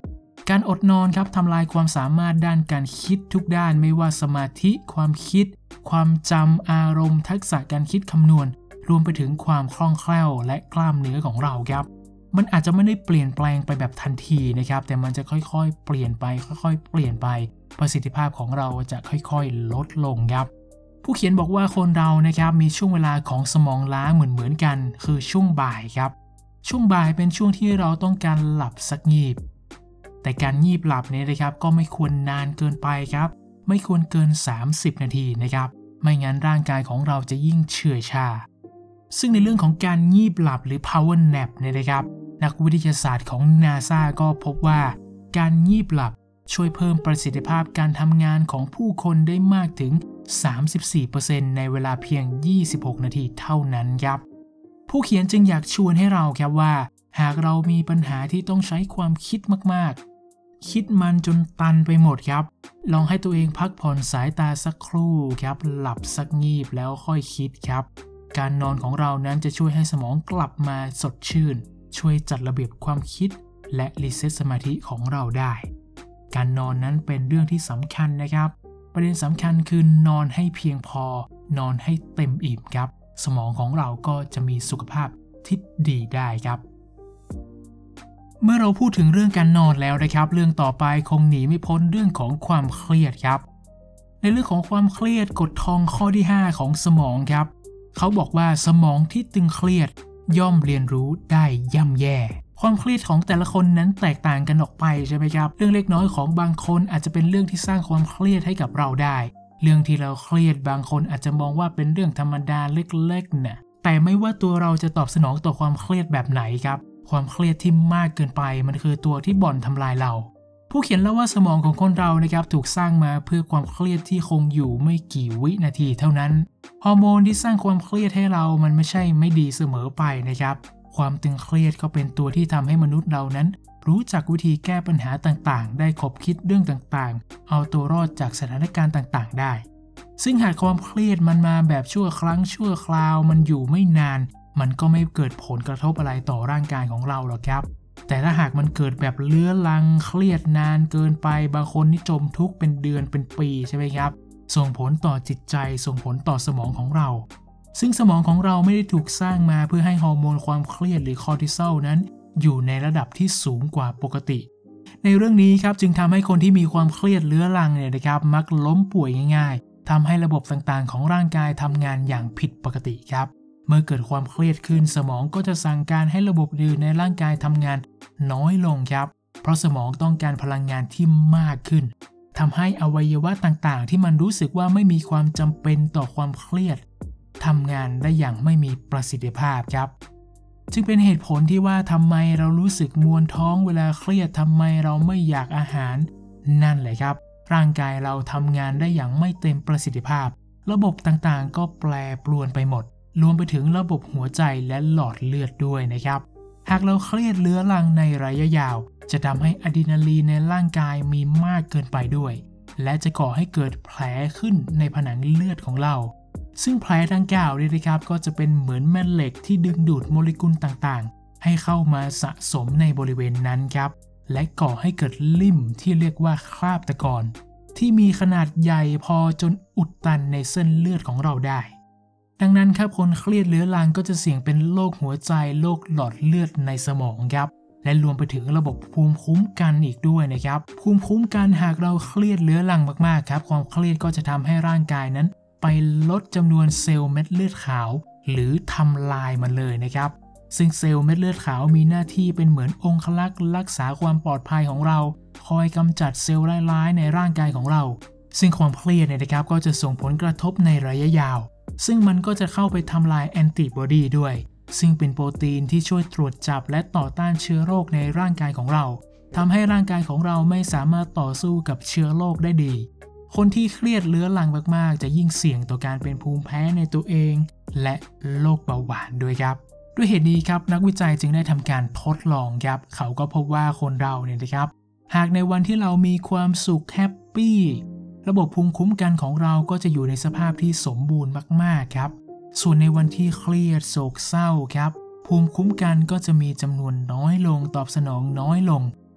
การอดนอนครับทำลายความสามารถด้านการคิดทุกด้านไม่ว่าสมาธิความคิดความจำอารมณ์ทักษะการคิดคำนวณรวมไปถึงความคล่องแคล่วและกล้ามเนื้อของเราครับมันอาจจะไม่ได้เปลี่ยนแปลงไปแบบทันทีนะครับแต่มันจะค่อยๆเปลี่ยนไปประสิทธิภาพของเราจะค่อยๆลดลงครับผู้เขียนบอกว่าคนเรานะครับมีช่วงเวลาของสมองล้าเหมือนกันคือช่วงบ่ายครับช่วงบ่ายเป็นช่วงที่เราต้องการหลับสักงีบแต่การงีบหลับเนี่ยนะครับก็ไม่ควรนานเกินไปครับไม่ควรเกิน30นาทีนะครับไม่งั้นร่างกายของเราจะยิ่งเฉื่อยชาซึ่งในเรื่องของการงีบหลับหรือ power nap เนี่ยนะครับนักวิทยาศาสตร์ของ NASA ก็พบว่าการงีบหลับช่วยเพิ่มประสิทธิภาพการทำงานของผู้คนได้มากถึง 34% ในเวลาเพียง 26 นาทีเท่านั้นครับผู้เขียนจึงอยากชวนให้เราครับว่าหากเรามีปัญหาที่ต้องใช้ความคิดมากๆคิดมันจนตันไปหมดครับลองให้ตัวเองพักผ่อนสายตาสักครู่ครับหลับสักงีบแล้วค่อยคิดครับการนอนของเรานั้นจะช่วยให้สมองกลับมาสดชื่นช่วยจัดระเบียบความคิดและรีเซ็ตสมาธิของเราได้การนอนนั้นเป็นเรื่องที่สำคัญนะครับประเด็นสำคัญคือนอนให้เพียงพอนอนให้เต็มอิ่มครับสมองของเราก็จะมีสุขภาพที่ดีได้ครับเมื่อเราพูดถึงเรื่องการนอนแล้วนะครับเรื่องต่อไปคงหนีไม่พ้นเรื่องของความเครียดครับในเรื่องของความเครียดกฎทองข้อที่5ของสมองครับเขาบอกว่าสมองที่ตึงเครียดย่อมเรียนรู้ได้ย่ำแย่ความเครียดของแต่ละคนนั้นแตกต่างกันออกไปใช่ไหมครับเรื่องเล็กน้อยของบางคนอาจจะเป็นเรื่องที่สร้างความเครียดให้กับเราได้เรื่องที่เราเครียดบางคนอาจจะมองว่าเป็นเรื่องธรรมดาเล็กๆนะแต่ไม่ว่าตัวเราจะตอบสนองต่อความเครียดแบบไหนครับความเครียดที่มากเกินไปมันคือตัวที่บ่อนทำลายเราผู้เขียนเล่าว่าสมองของคนเรานะครับถูกสร้างมาเพื่อความเครียดที่คงอยู่ไม่กี่วินาทีเท่านั้นฮอร์โมนที่สร้างความเครียดให้เรามันไม่ใช่ไม่ดีเสมอไปนะครับความตึงเครียดก็เป็นตัวที่ทำให้มนุษย์เรานั้นรู้จักวิธีแก้ปัญหาต่างๆได้คบคิดเรื่องต่างๆเอาตัวรอดจากสถานการณ์ต่างๆได้ซึ่งหากความเครียดมันมาแบบชั่วครั้งชั่วคราวมันอยู่ไม่นานมันก็ไม่เกิดผลกระทบอะไรต่อร่างกายของเราหรอกครับแต่ถ้าหากมันเกิดแบบเลื้อรังเครียดนานเกินไปบางคนนี่จมทุกข์เป็นเดือนเป็นปีใช่ไหมครับส่งผลต่อจิตใจส่งผลต่อสมองของเราซึ่งสมองของเราไม่ได้ถูกสร้างมาเพื่อให้ฮอร์โมนความเครียดหรือคอร์ติซอลนั้นอยู่ในระดับที่สูงกว่าปกติในเรื่องนี้ครับจึงทำให้คนที่มีความเครียดเรื้อรังเนี่ยนะครับมักล้มป่วยง่ายๆทำให้ระบบต่างๆของร่างกายทำงานอย่างผิดปกติครับเมื่อเกิดความเครียดขึ้นสมองก็จะสั่งการให้ระบบอื่นในร่างกายทำงานน้อยลงครับเพราะสมองต้องการพลังงานที่มากขึ้นทำให้อวัยวะต่างๆที่มันรู้สึกว่าไม่มีความจำเป็นต่อความเครียดทำงานได้อย่างไม่มีประสิทธิภาพครับจึงเป็นเหตุผลที่ว่าทำไมเรารู้สึกมวนท้องเวลาเครียดทำไมเราไม่อยากอาหารนั่นแหละครับร่างกายเราทำงานได้อย่างไม่เต็มประสิทธิภาพระบบต่างๆก็แปรปรวนไปหมดรวมไปถึงระบบหัวใจและหลอดเลือดด้วยนะครับหากเราเครียดเรื้อรังในระยะยาวจะทำให้อะดรีนาลีนในร่างกายมีมากเกินไปด้วยและจะก่อให้เกิดแผลขึ้นในผนังเลือดของเราซึ่งแผลดังกล่าวนี่นะครับก็จะเป็นเหมือนแม่เหล็กที่ดึงดูดโมเลกุลต่างๆให้เข้ามาสะสมในบริเวณนั้นครับและก่อให้เกิดลิ่มที่เรียกว่าคราบตะกอนที่มีขนาดใหญ่พอจนอุดตันในเส้นเลือดของเราได้ดังนั้นครับคนเครียดเรื้อรังก็จะเสี่ยงเป็นโรคหัวใจโรคหลอดเลือดในสมองครับและรวมไปถึงระบบภูมิคุ้มกันอีกด้วยนะครับภูมิคุ้มกันหากเราเครียดเรื้อรังมากๆครับความเครียดก็จะทำให้ร่างกายนั้นไปลดจำนวนเซลล์เม็ดเลือดขาวหรือทำลายมันเลยนะครับซึ่งเซลล์เม็ดเลือดขาวมีหน้าที่เป็นเหมือนองครักษ์รักษาความปลอดภัยของเราคอยกำจัดเซลล์ร้ายๆในร่างกายของเราซึ่งความเครียดเนี่ยนะครับก็จะส่งผลกระทบในระยะยาวซึ่งมันก็จะเข้าไปทำลายแอนติบอดีด้วยซึ่งเป็นโปรตีนที่ช่วยตรวจจับและต่อต้านเชื้อโรคในร่างกายของเราทำให้ร่างกายของเราไม่สามารถต่อสู้กับเชื้อโรคได้ดีคนที่เครียดเรื้อรังมากๆจะยิ่งเสี่ยงต่อการเป็นภูมิแพ้ในตัวเองและโรคเบาหวานด้วยครับด้วยเหตุนี้ครับนักวิจัยจึงได้ทำการทดลองครับเขาก็พบว่าคนเราเนี่ยนะครับหากในวันที่เรามีความสุขแฮปปี้ระบบภูมิคุ้มกันของเราก็จะอยู่ในสภาพที่สมบูรณ์มากๆครับส่วนในวันที่เครียดโศกเศร้าครับภูมิคุ้มกันก็จะมีจำนวนน้อยลงตอบสนองน้อยลง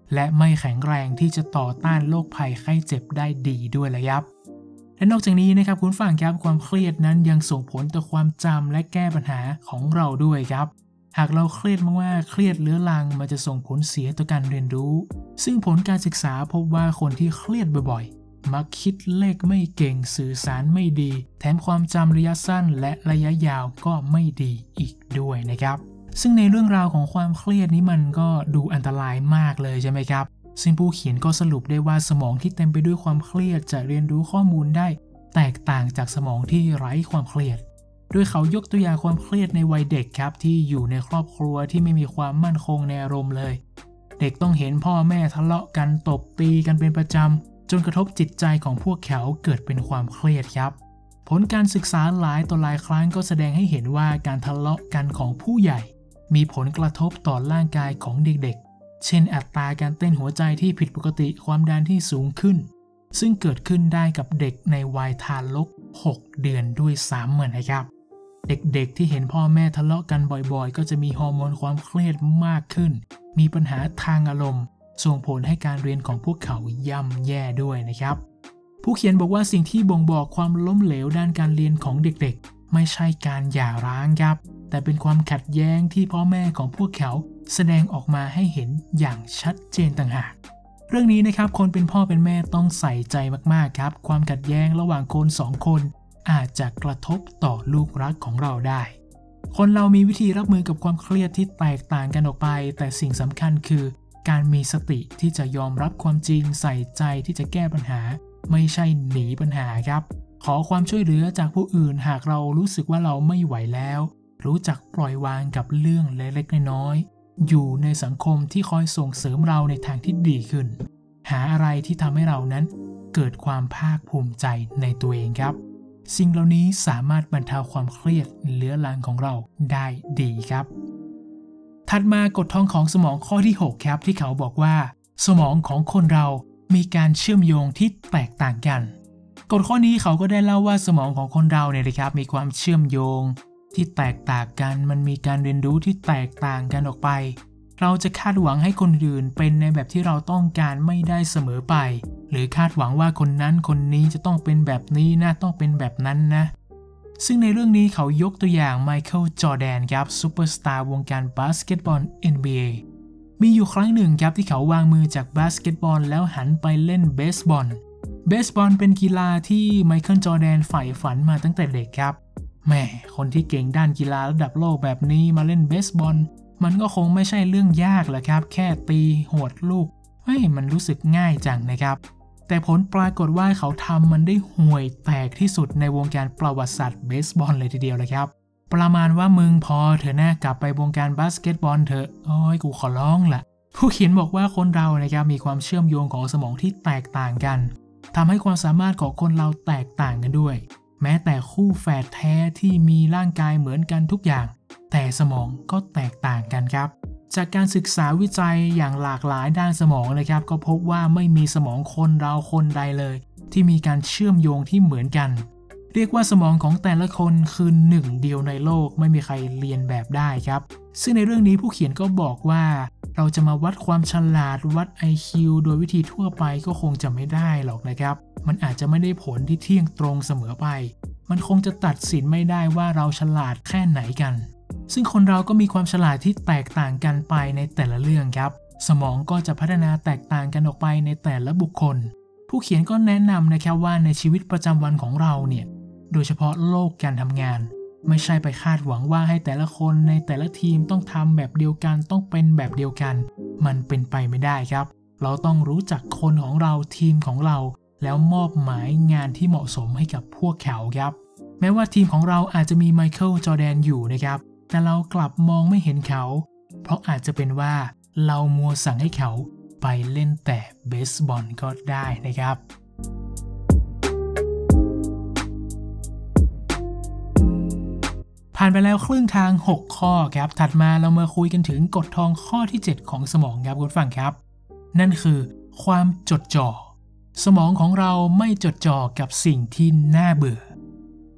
และไม่แข็งแรงที่จะต่อต้านโรคภัยไข้เจ็บได้ดีด้วยเลยครับและนอกจากนี้นะครับคุณฟังครับความเครียดนั้นยังส่งผลต่อความจำและแก้ปัญหาของเราด้วยครับหากเราเครียดมากๆเครียดเรื้อรังมันจะส่งผลเสียต่อการเรียนรู้ซึ่งผลการศึกษาพบว่าคนที่เครียดบ่อยๆมักคิดเลขไม่เก่งสื่อสารไม่ดีแถมความจำระยะสั้นและระยะยาวก็ไม่ดีอีกด้วยนะครับซึ่งในเรื่องราวของความเครียดนี้มันก็ดูอันตรายมากเลยใช่ไหมครับซึ่งผู้เขียนก็สรุปได้ว่าสมองที่เต็มไปด้วยความเครียดจะเรียนรู้ข้อมูลได้แตกต่างจากสมองที่ไร้ความเครียดโดยเขายกตัวอย่างความเครียดในวัยเด็กครับที่อยู่ในครอบครัวที่ไม่มีความมั่นคงในอารมณ์เลยเด็กต้องเห็นพ่อแม่ทะเลาะกันตบตีกันเป็นประจำจนกระทบจิตใจของพวกเขาเกิดเป็นความเครียดครับผลการศึกษาหลายต่อหลายครั้งก็แสดงให้เห็นว่าการทะเลาะกันของผู้ใหญ่มีผลกระทบต่อร่างกายของเด็กๆเช่นอัตราการเต้นหัวใจที่ผิดปกติความดันที่สูงขึ้นซึ่งเกิดขึ้นได้กับเด็กในวัยทารก6 เดือนด้วยซ้ำเหมือนนะครับเด็กๆที่เห็นพ่อแม่ทะเลาะกันบ่อยๆก็จะมีฮอร์โมนความเครียดมากขึ้นมีปัญหาทางอารมณ์ส่งผลให้การเรียนของพวกเขาย่ำแย่ด้วยนะครับผู้เขียนบอกว่าสิ่งที่บ่งบอกความล้มเหลวด้านการเรียนของเด็กๆไม่ใช่การหย่าร้างครับแต่เป็นความขัดแย้งที่พ่อแม่ของพวกเขาแสดงออกมาให้เห็นอย่างชัดเจนต่างหากเรื่องนี้นะครับคนเป็นพ่อเป็นแม่ต้องใส่ใจมากๆครับความขัดแย้งระหว่างคน2 คนอาจจะกระทบต่อลูกรักของเราได้คนเรามีวิธีรับมือกับความเครียดที่แตกต่างกันออกไปแต่สิ่งสำคัญคือการมีสติที่จะยอมรับความจริงใส่ใจที่จะแก้ปัญหาไม่ใช่หนีปัญหาครับขอความช่วยเหลือจากผู้อื่นหากเรารู้สึกว่าเราไม่ไหวแล้วรู้จักปล่อยวางกับเรื่องเล็กๆน้อยๆอยู่ในสังคมที่คอยส่งเสริมเราในทางที่ดีขึ้นหาอะไรที่ทำให้เรานั้นเกิดความภาคภูมิใจในตัวเองครับสิ่งเหล่านี้สามารถบรรเทาความเครียดเรื้อรังของเราได้ดีครับถัดมากฎทองของสมองข้อที่6ครับที่เขาบอกว่าสมองของคนเรามีการเชื่อมโยงที่แตกต่างกันกฎข้อนี้เขาก็ได้เล่าว่าสมองของคนเราเนี่ยนะครับมีความเชื่อมโยงที่แตกต่างกันมันมีการเรียนรู้ที่แตกต่างกันออกไปเราจะคาดหวังให้คนอื่นเป็นในแบบที่เราต้องการไม่ได้เสมอไปหรือคาดหวังว่าคนนั้นคนนี้จะต้องเป็นแบบนี้นะต้องเป็นแบบนั้นนะซึ่งในเรื่องนี้เขายกตัวอย่างไมเคิลจอร์แดนครับซูเปอร์สตาร์วงการบาสเกตบอล NBA มีอยู่ครั้งหนึ่งครับที่เขาวางมือจากบาสเกตบอลแล้วหันไปเล่นเบสบอลเป็นกีฬาที่ไมเคิลจอร์แดนใฝ่ฝันมาตั้งแต่เด็กครับแม่คนที่เก่งด้านกีฬาระดับโลกแบบนี้มาเล่นเบสบอลมันก็คงไม่ใช่เรื่องยากแหละครับแค่ตีหวดลูกมันรู้สึกง่ายจังนะครับแต่ผลปรากฏว่าเขาทำมันได้ห่วยแตกที่สุดในวงการประวัติศาสตร์เบสบอลเลยทีเดียวเลยครับประมาณว่ามึงพอเถอะนะกลับไปวงการบาสเกตบอลเถอะกูขอร้องละผู้เขียนบอกว่าคนเรานะครับมีความเชื่อมโยงของสมองที่แตกต่างกันทำให้ความสามารถของคนเราแตกต่างกันด้วยแม้แต่คู่แฝดแท้ที่มีร่างกายเหมือนกันทุกอย่างแต่สมองก็แตกต่างกันครับจากการศึกษาวิจัยอย่างหลากหลายด้านสมองนะครับก็พบว่าไม่มีสมองคนเราคนใดเลยที่มีการเชื่อมโยงที่เหมือนกันเรียกว่าสมองของแต่ละคนคือหนึ่งเดียวในโลกไม่มีใครเรียนแบบได้ครับซึ่งในเรื่องนี้ผู้เขียนก็บอกว่าเราจะมาวัดความฉลาดวัด IQ โดยวิธีทั่วไปก็คงจะไม่ได้หรอกนะครับมันอาจจะไม่ได้ผลที่เที่ยงตรงเสมอไปมันคงจะตัดสินไม่ได้ว่าเราฉลาดแค่ไหนกันซึ่งคนเราก็มีความฉลาดที่แตกต่างกันไปในแต่ละเรื่องครับสมองก็จะพัฒนาแตกต่างกันออกไปในแต่ละบุคคลผู้เขียนก็แนะนำนะครับว่าในชีวิตประจำวันของเราเนี่ยโดยเฉพาะโลกการทำงานไม่ใช่ไปคาดหวังว่าให้แต่ละคนในแต่ละทีมต้องทำแบบเดียวกันต้องเป็นแบบเดียวกันมันเป็นไปไม่ได้ครับเราต้องรู้จักคนของเราทีมของเราแล้วมอบหมายงานที่เหมาะสมให้กับพวกเขาครับแม้ว่าทีมของเราอาจจะมีไมเคิลจอร์แดนอยู่นะครับแต่เรากลับมองไม่เห็นเขาเพราะอาจจะเป็นว่าเรามัวสั่งให้เขาไปเล่นแต่เบสบอลก็ได้นะครับผ่านไปแล้วครึ่งทาง6ข้อครับถัดมาเรามาคุยกันถึงกฎทองข้อที่7ของสมองครับคุณฟังครับนั่นคือความจดจ่อสมองของเราไม่จดจ่อกับสิ่งที่น่าเบื่อ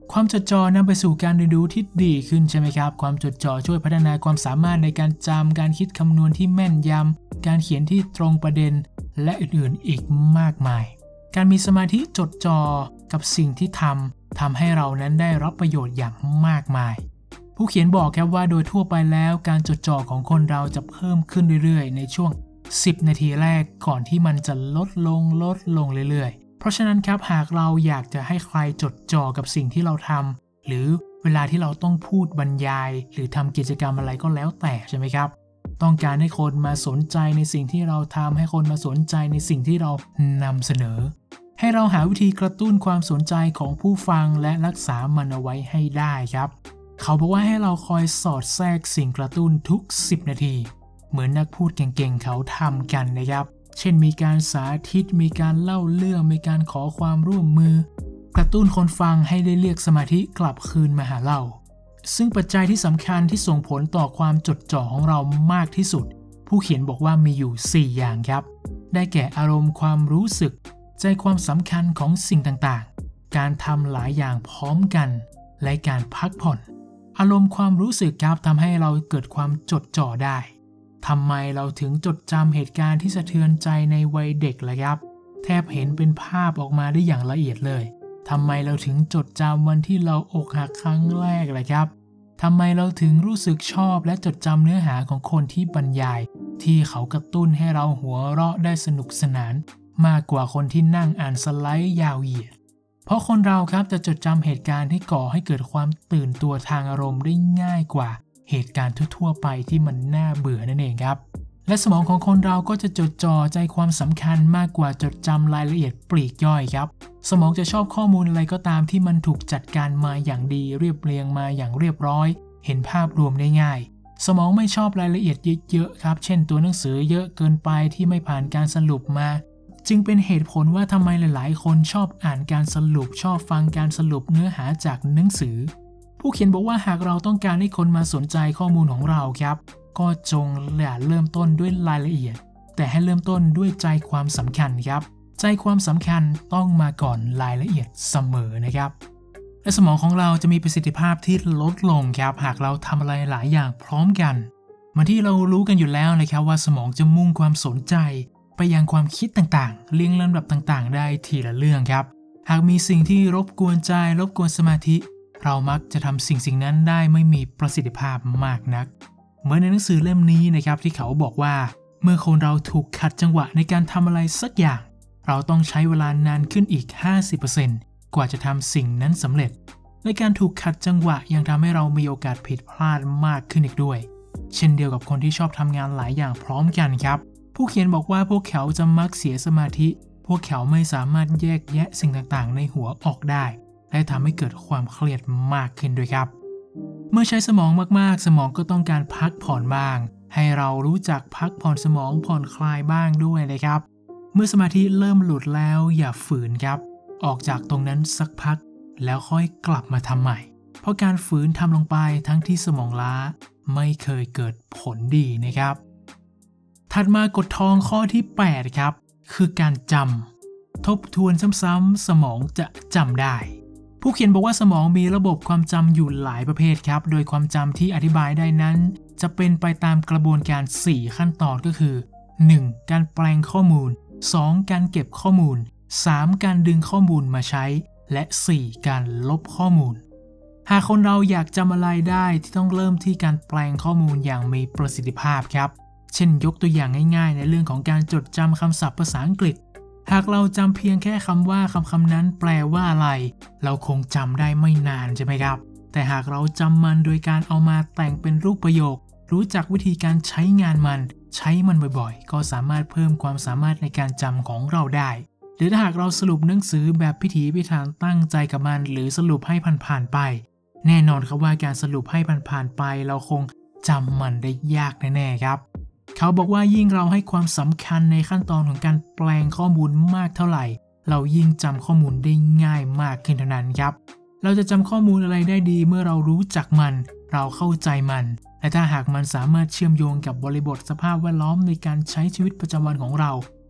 ความจดจ่อนำไปสู่การเรียนรู้ที่ดีขึ้นใช่ไหมครับความจดจ่อช่วยพัฒนาความสามารถในการจำการคิดคำนวณที่แม่นยำการเขียนที่ตรงประเด็นและอื่นๆอีกมากมายการมีสมาธิจดจ่อกับสิ่งที่ทำให้เรานั้นได้รับประโยชน์อย่างมากมายผู้เขียนบอกครับว่าโดยทั่วไปแล้วการจดจ่อของคนเราจะเพิ่มขึ้นเรื่อยๆในช่วง10 นาทีแรกก่อนที่มันจะลดลงเรื่อยๆเพราะฉะนั้นครับหากเราอยากจะให้ใครจดจ่อกับสิ่งที่เราทำหรือเวลาที่เราต้องพูดบรรยายหรือทำกิจกรรมอะไรก็แล้วแต่ใช่ไหมครับต้องการให้คนมาสนใจในสิ่งที่เราทำให้คนมาสนใจในสิ่งที่เรานำเสนอให้เราหาวิธีกระตุ้นความสนใจของผู้ฟังและรักษามันเอาไว้ให้ได้ครับเขาบอกว่าให้เราคอยสอดแทรกสิ่งกระตุ้นทุก10 นาทีเหมือนนักพูดเก่งๆเขาทำกันนะครับเช่นมีการสาธิตมีการเล่าเรื่องมีการขอความร่วมมือกระตุ้นคนฟังให้ได้เรียกสมาธิกลับคืนมาหาเราซึ่งปัจจัยที่สำคัญที่ส่งผลต่อความจดจ่อของเรามากที่สุดผู้เขียนบอกว่ามีอยู่4อย่างครับได้แก่อารมณ์ความรู้สึกใจความสำคัญของสิ่งต่างๆการทำหลายอย่างพร้อมกันและการพักผ่อนอารมณ์ความรู้สึกครับทำให้เราเกิดความจดจ่อได้ทำไมเราถึงจดจำเหตุการณ์ที่สะเทือนใจในวัยเด็กล่ะครับแทบเห็นเป็นภาพออกมาได้อย่างละเอียดเลยทำไมเราถึงจดจำวันที่เราอกหักครั้งแรกล่ะครับทำไมเราถึงรู้สึกชอบและจดจำเนื้อหาของคนที่บรรยายที่เขากระตุ้นให้เราหัวเราะได้สนุกสนานมากกว่าคนที่นั่งอ่านสไลด์ยาวเหยียดเพราะคนเราครับจะจดจำเหตุการณ์ที่ก่อให้เกิดความตื่นตัวทางอารมณ์ได้ง่ายกว่าเหตุการณ์ทั่วๆไปที่มันน่าเบื่อนั่นเองครับและสมองของคนเราก็จะจดจ่อใจความสำคัญมากกว่าจดจำรายละเอียดปลีกย่อยครับสมองจะชอบข้อมูลอะไรก็ตามที่มันถูกจัดการมาอย่างดีเรียบเรียงมาอย่างเรียบร้อยเห็นภาพรวมได้ง่ายสมองไม่ชอบรายละเอียดเยอะๆครับเช่นตัวหนังสือเยอะเกินไปที่ไม่ผ่านการสรุปมาจึงเป็นเหตุผลว่าทำไมหลายๆคนชอบอ่านการสรุปชอบฟังการสรุปเนื้อหาจากหนังสือผู้เขียนบอกว่าหากเราต้องการให้คนมาสนใจข้อมูลของเราครับก็จงอย่าเริ่มต้นด้วยรายละเอียดแต่ให้เริ่มต้นด้วยใจความสำคัญครับใจความสำคัญต้องมาก่อนรายละเอียดเสมอนะครับและสมองของเราจะมีประสิทธิภาพที่ลดลงครับหากเราทำอะไรหลายอย่างพร้อมกันเหมือนที่เรารู้กันอยู่แล้วนะครับว่าสมองจะมุ่งความสนใจไปยังความคิดต่างๆเรียงลำดับต่างๆได้ทีละเรื่องครับหากมีสิ่งที่รบกวนใจรบกวนสมาธิเรามักจะทำสิ่งนั้นได้ไม่มีประสิทธิภาพมากนักเหมือนในหนังสือเล่มนี้นะครับที่เขาบอกว่าเมื่อคนเราถูกขัดจังหวะในการทำอะไรสักอย่างเราต้องใช้เวลานานขึ้นอีก 50% กว่าจะทำสิ่งนั้นสำเร็จในการถูกขัดจังหวะยังทำให้เรามีโอกาสผิดพลาดมากขึ้นอีกด้วยเช่นเดียวกับคนที่ชอบทำงานหลายอย่างพร้อมกันครับผู้เขียนบอกว่าพวกเขาจะมักเสียสมาธิพวกเขาไม่สามารถแยกแยะสิ่งต่างๆในหัวออกได้และทำให้เกิดความเครียดมากขึ้นด้วยครับเมื่อใช้สมองมากๆสมองก็ต้องการพักผ่อนบ้างให้เรารู้จักพักผ่อนสมองผ่อนคลายบ้างด้วยนะครับเมื่อสมาธิเริ่มหลุดแล้วอย่าฝืนครับออกจากตรงนั้นสักพักแล้วค่อยกลับมาทำใหม่เพราะการฝืนทำลงไปทั้งที่สมองล้าไม่เคยเกิดผลดีนะครับถัดมากฎทองข้อที่8ครับคือการจำทบทวนซ้ำๆสมองจะจำได้ผู้เขียนบอกว่าสมองมีระบบความจำอยู่หลายประเภทครับโดยความจำที่อธิบายได้นั้นจะเป็นไปตามกระบวนการ4ขั้นตอนก็คือ 1. การแปลงข้อมูล 2. การเก็บข้อมูล 3. การดึงข้อมูลมาใช้และ 4. การลบข้อมูลหากคนเราอยากจำอะไรได้ที่ต้องเริ่มที่การแปลงข้อมูลอย่างมีประสิทธิภาพครับเช่นยกตัวอย่างง่ายๆในเรื่องของการจดจำคำศัพท์ภาษาอังกฤษหากเราจำเพียงแค่คำว่าคำนั้นแปลว่าอะไรเราคงจำได้ไม่นานใช่ไหมครับแต่หากเราจำมันโดยการเอามาแต่งเป็นรูปประโยครู้จักวิธีการใช้งานมันใช้มันบ่อยๆก็สามารถเพิ่มความสามารถในการจำของเราได้หรือถ้าหากเราสรุปหนังสือแบบพิถีพิถันตั้งใจกับมันหรือสรุปให้ผ่านๆไปแน่นอนครับว่าการสรุปให้ผ่านๆไปเราคงจำมันได้ยากแน่ๆครับเขาบอกว่ายิ่งเราให้ความสำคัญในขั้นตอนของการแปลงข้อมูลมากเท่าไหร่เรายิ่งจำข้อมูลได้ง่ายมากขึ้นเท่านั้นครับเราจะจำข้อมูลอะไรได้ดีเมื่อเรารู้จักมันเราเข้าใจมันและถ้าหากมันสามารถเชื่อมโยงกับบริบทสภาพแวดล้อมในการใช้ชีวิตประจำวันของเรา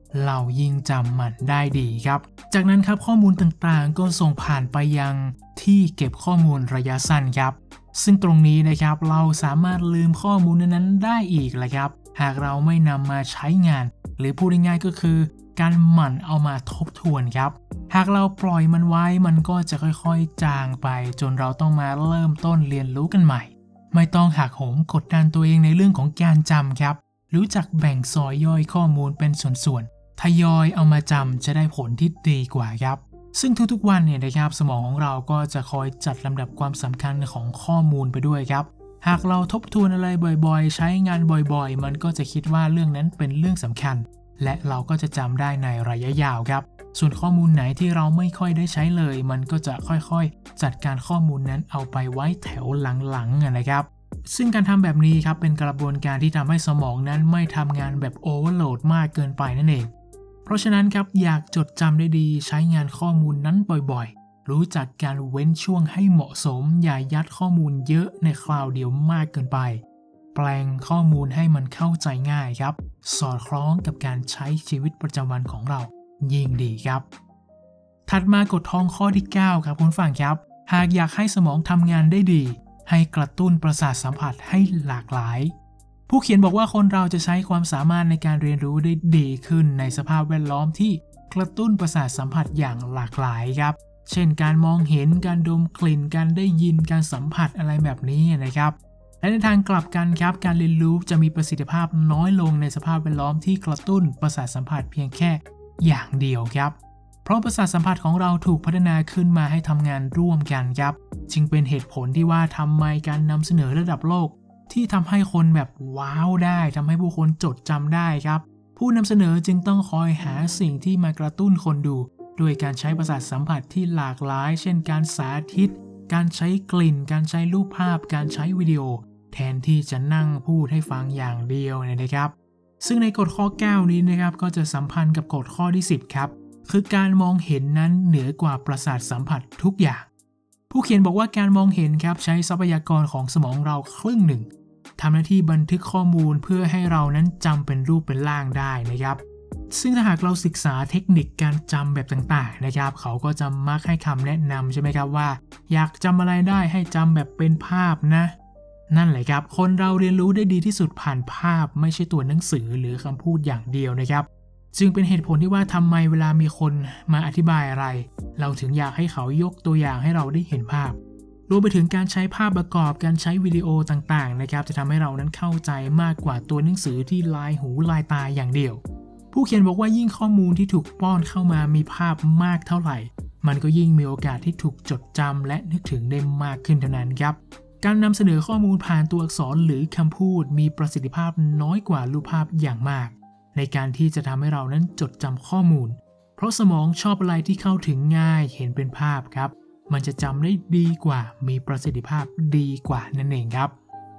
เรายิ่งจำมันได้ดีครับจากนั้นครับข้อมูลต่างๆก็ส่งผ่านไปยังที่เก็บข้อมูลระยะสั้นครับซึ่งตรงนี้นะครับเราสามารถลืมข้อมูลนั้นได้อีกแหละครับหากเราไม่นำมาใช้งานหรือพูดง่ายๆก็คือการหมั่นเอามาทบทวนครับหากเราปล่อยมันไว้มันก็จะค่อยๆจางไปจนเราต้องมาเริ่มต้นเรียนรู้กันใหม่ไม่ต้องหักโหมกดดันตัวเองในเรื่องของการจำครับรู้จักแบ่งซอยย่อยข้อมูลเป็นส่วนๆทยอยเอามาจำจะได้ผลที่ดีกว่าครับซึ่งทุกๆวันเนี่ยนะครับสมองของเราก็จะคอยจัดลำดับความสำคัญของข้อมูลไปด้วยครับหากเราทบทวนอะไรบ่อยๆใช้งานบ่อยๆมันก็จะคิดว่าเรื่องนั้นเป็นเรื่องสำคัญและเราก็จะจำได้ในระยะยาวครับส่วนข้อมูลไหนที่เราไม่ค่อยได้ใช้เลยมันก็จะค่อยๆจัดการข้อมูลนั้นเอาไปไว้แถวหลังๆนะครับซึ่งการทำแบบนี้ครับเป็นกระบวนการที่ทำให้สมองนั้นไม่ทำงานแบบโอเวอร์โหลดมากเกินไปนั่นเองเพราะฉะนั้นครับอยากจดจำได้ดีใช้งานข้อมูลนั้นบ่อยๆรู้จักการเว้นช่วงให้เหมาะสมอย่ายัดข้อมูลเยอะในคราวเดียวมากเกินไปแปลงข้อมูลให้มันเข้าใจง่ายครับสอดคล้องกับการใช้ชีวิตประจำวันของเรายิ่งดีครับถัดมากฎทองข้อที่9ครับคุณฟังครับหากอยากให้สมองทำงานได้ดีให้กระตุ้นประสาทสัมผัสให้หลากหลายผู้เขียนบอกว่าคนเราจะใช้ความสามารถในการเรียนรู้ได้ดีขึ้นในสภาพแวดล้อมที่กระตุ้นประสาทสัมผัสอย่างหลากหลายครับเช่นการมองเห็นการดมกลิ่นการได้ยินการสัมผัสอะไรแบบนี้นะครับและในทางกลับกันครับการเรียนรู้จะมีประสิทธิภาพน้อยลงในสภาพแวดล้อมที่กระตุ้นประสาทสัมผัสเพียงแค่อย่างเดียวครับเพราะประสาทสัมผัสของเราถูกพัฒนาขึ้นมาให้ทำงานร่วมกันครับจึงเป็นเหตุผลที่ว่าทำไมการนำเสนอระดับโลกที่ทำให้คนแบบว้าวได้ทำให้ผู้คนจดจำได้ครับผู้นำเสนอจึงต้องคอยหาสิ่งที่มากระตุ้นคนดูโดยการใช้ประสาทสัมผัสที่หลากหลายเช่นการสาธิตการใช้กลิ่นการใช้รูปภาพการใช้วิดีโอแทนที่จะนั่งพูดให้ฟังอย่างเดียวนะครับซึ่งในกฎข้อ9นี้นะครับก็จะสัมพันธ์กับกฎข้อที่10ครับคือการมองเห็นนั้นเหนือกว่าประสาทสัมผัสทุกอย่างผู้เขียนบอกว่าการมองเห็นครับใช้ทรัพยากรของสมองเราครึ่งหนึ่งทำหน้าที่บันทึกข้อมูลเพื่อให้เรานั้นจำเป็นรูปเป็นร่างได้นะครับซึ่งถ้าหากเราศึกษาเทคนิคการจำแบบต่างๆนะครับเขาก็จะมักให้คำแนะนำใช่ไหมครับว่าอยากจำอะไรได้ให้จำแบบเป็นภาพนะนั่นแหละครับคนเราเรียนรู้ได้ดีที่สุดผ่านภาพไม่ใช่ตัวหนังสือหรือคำพูดอย่างเดียวนะครับจึงเป็นเหตุผลที่ว่าทำไมเวลามีคนมาอธิบายอะไรเราถึงอยากให้เขายกตัวอย่างให้เราได้เห็นภาพรวมไปถึงการใช้ภาพประกอบการใช้วิดีโอต่างๆนะครับจะทำให้เรานั้นเข้าใจมากกว่าตัวหนังสือที่ลายหูลายตาอย่างเดียวผู้เขียนบอกว่ายิ่งข้อมูลที่ถูกป้อนเข้ามามีภาพมากเท่าไหร่มันก็ยิ่งมีโอกาสที่ถูกจดจำและนึกถึงได้มากขึ้นเท่านั้นครับการนำเสนอข้อมูลผ่านตัวอักษรหรือคำพูดมีประสิทธิภาพน้อยกว่ารูปภาพอย่างมากในการที่จะทำให้เรานั้นจดจำข้อมูลเพราะสมองชอบอะไรที่เข้าถึงง่ายเห็นเป็นภาพครับมันจะจำได้ดีกว่ามีประสิทธิภาพดีกว่านั่นเองครับ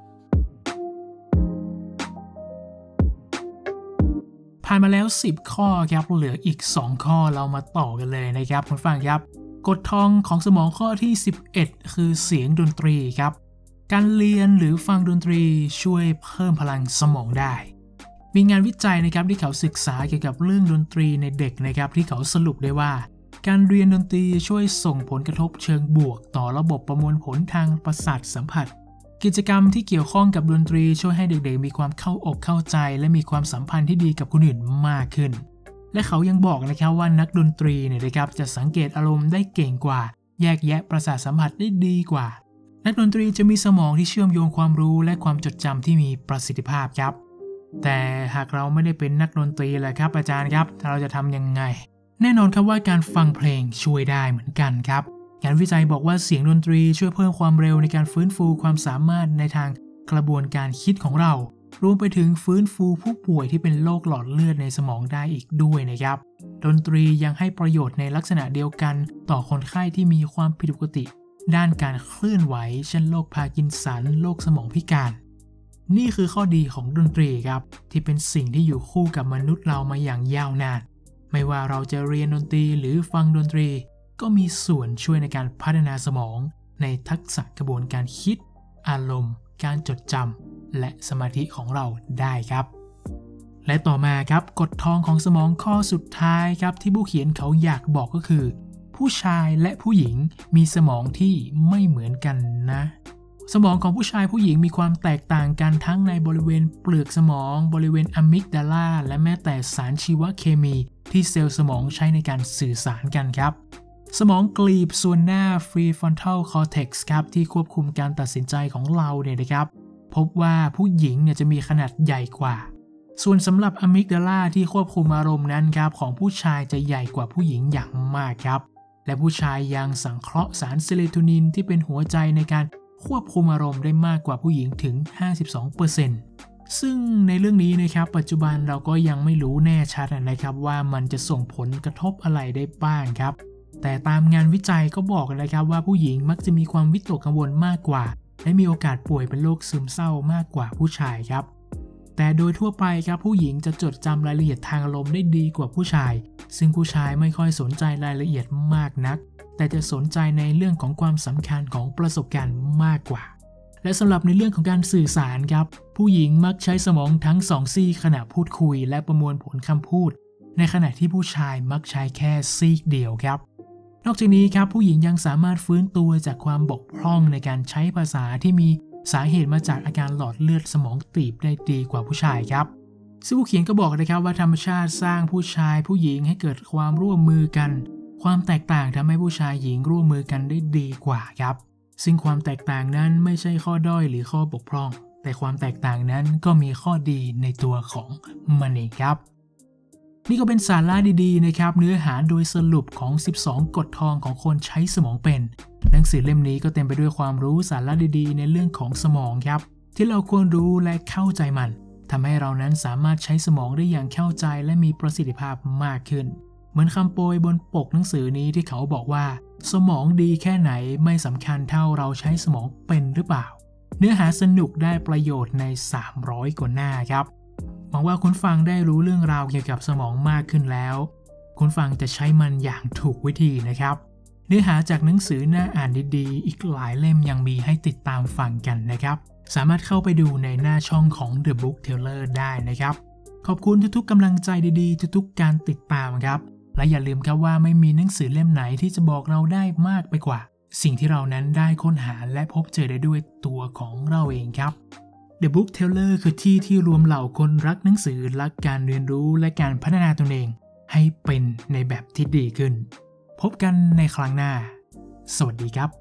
ผ่านมาแล้ว10ข้อครับเหลืออีก2ข้อเรามาต่อกันเลยนะครับคุณฟังครับกฎทองของสมองข้อที่11คือเสียงดนตรีครับการเรียนหรือฟังดนตรีช่วยเพิ่มพลังสมองได้มีงานวิจัยนะครับที่เขาศึกษาเกี่ยวกับเรื่องดนตรีในเด็กนะครับที่เขาสรุปได้ว่าการเรียนดนตรีช่วยส่งผลกระทบเชิงบวกต่อระบบประมวลผลทางประสาทสัมผัสกิจกรรมที่เกี่ยวข้องกับดนตรีช่วยให้เด็กๆมีความเข้าอกเข้าใจและมีความสัมพันธ์ที่ดีกับคนอื่นมากขึ้นและเขายังบอกนะครับว่านักดนตรีเนี่ยนะครับจะสังเกตอารมณ์ได้เก่งกว่าแยกแยะประสาทสัมผัสได้ดีกว่านักดนตรีจะมีสมองที่เชื่อมโยงความรู้และความจดจำที่มีประสิทธิภาพครับแต่หากเราไม่ได้เป็นนักดนตรีเลยครับอาจารย์ครับเราจะทำยังไงแน่นอนครับว่าการฟังเพลงช่วยได้เหมือนกันครับงานวิจัยบอกว่าเสียงดนตรีช่วยเพิ่มความเร็วในการฟื้นฟูความสามารถในทางกระบวนการคิดของเรารวมไปถึงฟื้นฟูผู้ป่วยที่เป็นโรคหลอดเลือดในสมองได้อีกด้วยนะครับดนตรียังให้ประโยชน์ในลักษณะเดียวกันต่อคนไข้ที่มีความผิดปกติด้านการเคลื่อนไหวเช่นโรคพาร์กินสันโรคสมองพิการนี่คือข้อดีของดนตรีครับที่เป็นสิ่งที่อยู่คู่กับมนุษย์เรามาอย่างยาวนานไม่ว่าเราจะเรียนดนตรีหรือฟังดนตรีก็มีส่วนช่วยในการพัฒนาสมองในทักษะกระบวนการคิดอารมณ์การจดจำและสมาธิของเราได้ครับและต่อมาครับกฎทองของสมองข้อสุดท้ายครับที่ผู้เขียนเขาอยากบอกก็คือผู้ชายและผู้หญิงมีสมองที่ไม่เหมือนกันนะสมองของผู้ชายผู้หญิงมีความแตกต่างกันทั้งในบริเวณเปลือกสมองบริเวณอะมิกดาลาและแม้แต่สารชีวเคมีที่เซลล์สมองใช้ในการสื่อสารกันครับสมองกลีบส่วนหน้า prefrontal cortex ครับที่ควบคุมการตัดสินใจของเราเนี่ยนะครับพบว่าผู้หญิงเนี่ยจะมีขนาดใหญ่กว่าส่วนสำหรับอะมิกดาลาที่ควบคุมอารมณ์นั้นครับของผู้ชายจะใหญ่กว่าผู้หญิงอย่างมากครับและผู้ชายยังสังเคราะห์สารเซโรโทนินที่เป็นหัวใจในการควบคุมอารมณ์ได้มากกว่าผู้หญิงถึง 52% ซึ่งในเรื่องนี้นะครับปัจจุบันเราก็ยังไม่รู้แน่ชัดนะครับว่ามันจะส่งผลกระทบอะไรได้บ้างครับแต่ตามงานวิจัยก็บอกนะครับว่าผู้หญิงมักจะมีความวิตกกังวลมากกว่าและมีโอกาสป่วยเป็นโรคซึมเศร้ามากกว่าผู้ชายครับแต่โดยทั่วไปครับผู้หญิงจะจดจำรายละเอียดทางอารมณ์ได้ดีกว่าผู้ชายซึ่งผู้ชายไม่ค่อยสนใจรายละเอียดมากนักแต่จะสนใจในเรื่องของความสำคัญของประสบการณ์มากกว่าและสำหรับในเรื่องของการสื่อสารครับผู้หญิงมักใช้สมองทั้งสองซีกขณะพูดคุยและประมวลผลคำพูดในขณะที่ผู้ชายมักใช้แค่ซีกเดียวครับนอกจากนี้ครับผู้หญิงยังสามารถฟื้นตัวจากความบกพร่องในการใช้ภาษาที่มีสาเหตุมาจากอาการหลอดเลือดสมองตีบได้ดีกว่าผู้ชายครับซึ่งผู้เขียนก็บอกนะครับว่าธรรมชาติสร้างผู้ชายผู้หญิงให้เกิดความร่วมมือกันความแตกต่างทำให้ผู้ชายหญิงร่วมมือกันได้ดีกว่าครับซึ่งความแตกต่างนั้นไม่ใช่ข้อด้อยหรือข้อบกพร่องแต่ความแตกต่างนั้นก็มีข้อดีในตัวของมันเองครับนี่ก็เป็นสาระดีๆนะครับเนื้อหาโดยสรุปของ12กฎทองของคนใช้สมองเป็นหนังสือเล่มนี้ก็เต็มไปด้วยความรู้สาระดีๆในเรื่องของสมองครับที่เราควรรู้และเข้าใจมันทำให้เรานั้นสามารถใช้สมองได้อย่างเข้าใจและมีประสิทธิภาพมากขึ้นเหมือนคำโปรยบนปกหนังสือนี้ที่เขาบอกว่าสมองดีแค่ไหนไม่สำคัญเท่าเราใช้สมองเป็นหรือเปล่าเนื้อหาสนุกได้ประโยชน์ใน300กว่าหน้าครับหวังว่าคุณฟังได้รู้เรื่องราวเกี่ยวกับสมองมากขึ้นแล้วคุณฟังจะใช้มันอย่างถูกวิธีนะครับเนื้อหาจากหนังสือน่าอ่านดีๆอีกหลายเล่มยังมีให้ติดตามฟังกันนะครับสามารถเข้าไปดูในหน้าช่องของ The Book Teller ได้นะครับขอบคุณทุกๆกำลังใจดีๆทุกๆการติดตามครับและอย่าลืมครับว่าไม่มีหนังสือเล่มไหนที่จะบอกเราได้มากไปกว่าสิ่งที่เรานั้นได้ค้นหาและพบเจอได้ด้วยตัวของเราเองครับ The Book Teller คือที่ที่รวมเหล่าคนรักหนังสือรักการเรียนรู้และการพัฒนาตนเองให้เป็นในแบบที่ดีขึ้นพบกันในครั้งหน้าสวัสดีครับ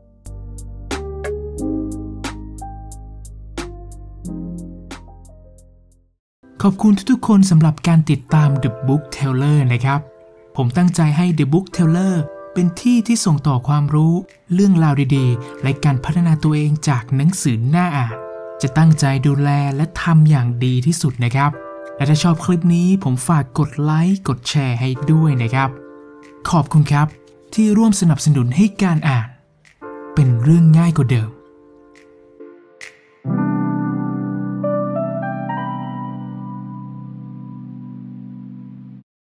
ขอบคุณทุกๆคนสำหรับการติดตาม The Book Teller นะครับผมตั้งใจให้ The Book Teller เป็นที่ที่ส่งต่อความรู้เรื่องราวดีๆและการพัฒนาตัวเองจากหนังสือน่าอ่านจะตั้งใจดูแลและทำอย่างดีที่สุดนะครับและถ้าชอบคลิปนี้ผมฝากกดไลค์กดแชร์ให้ด้วยนะครับขอบคุณครับที่ร่วมสนับสนุนให้การอ่านเป็นเรื่องง่ายกว่าเดิม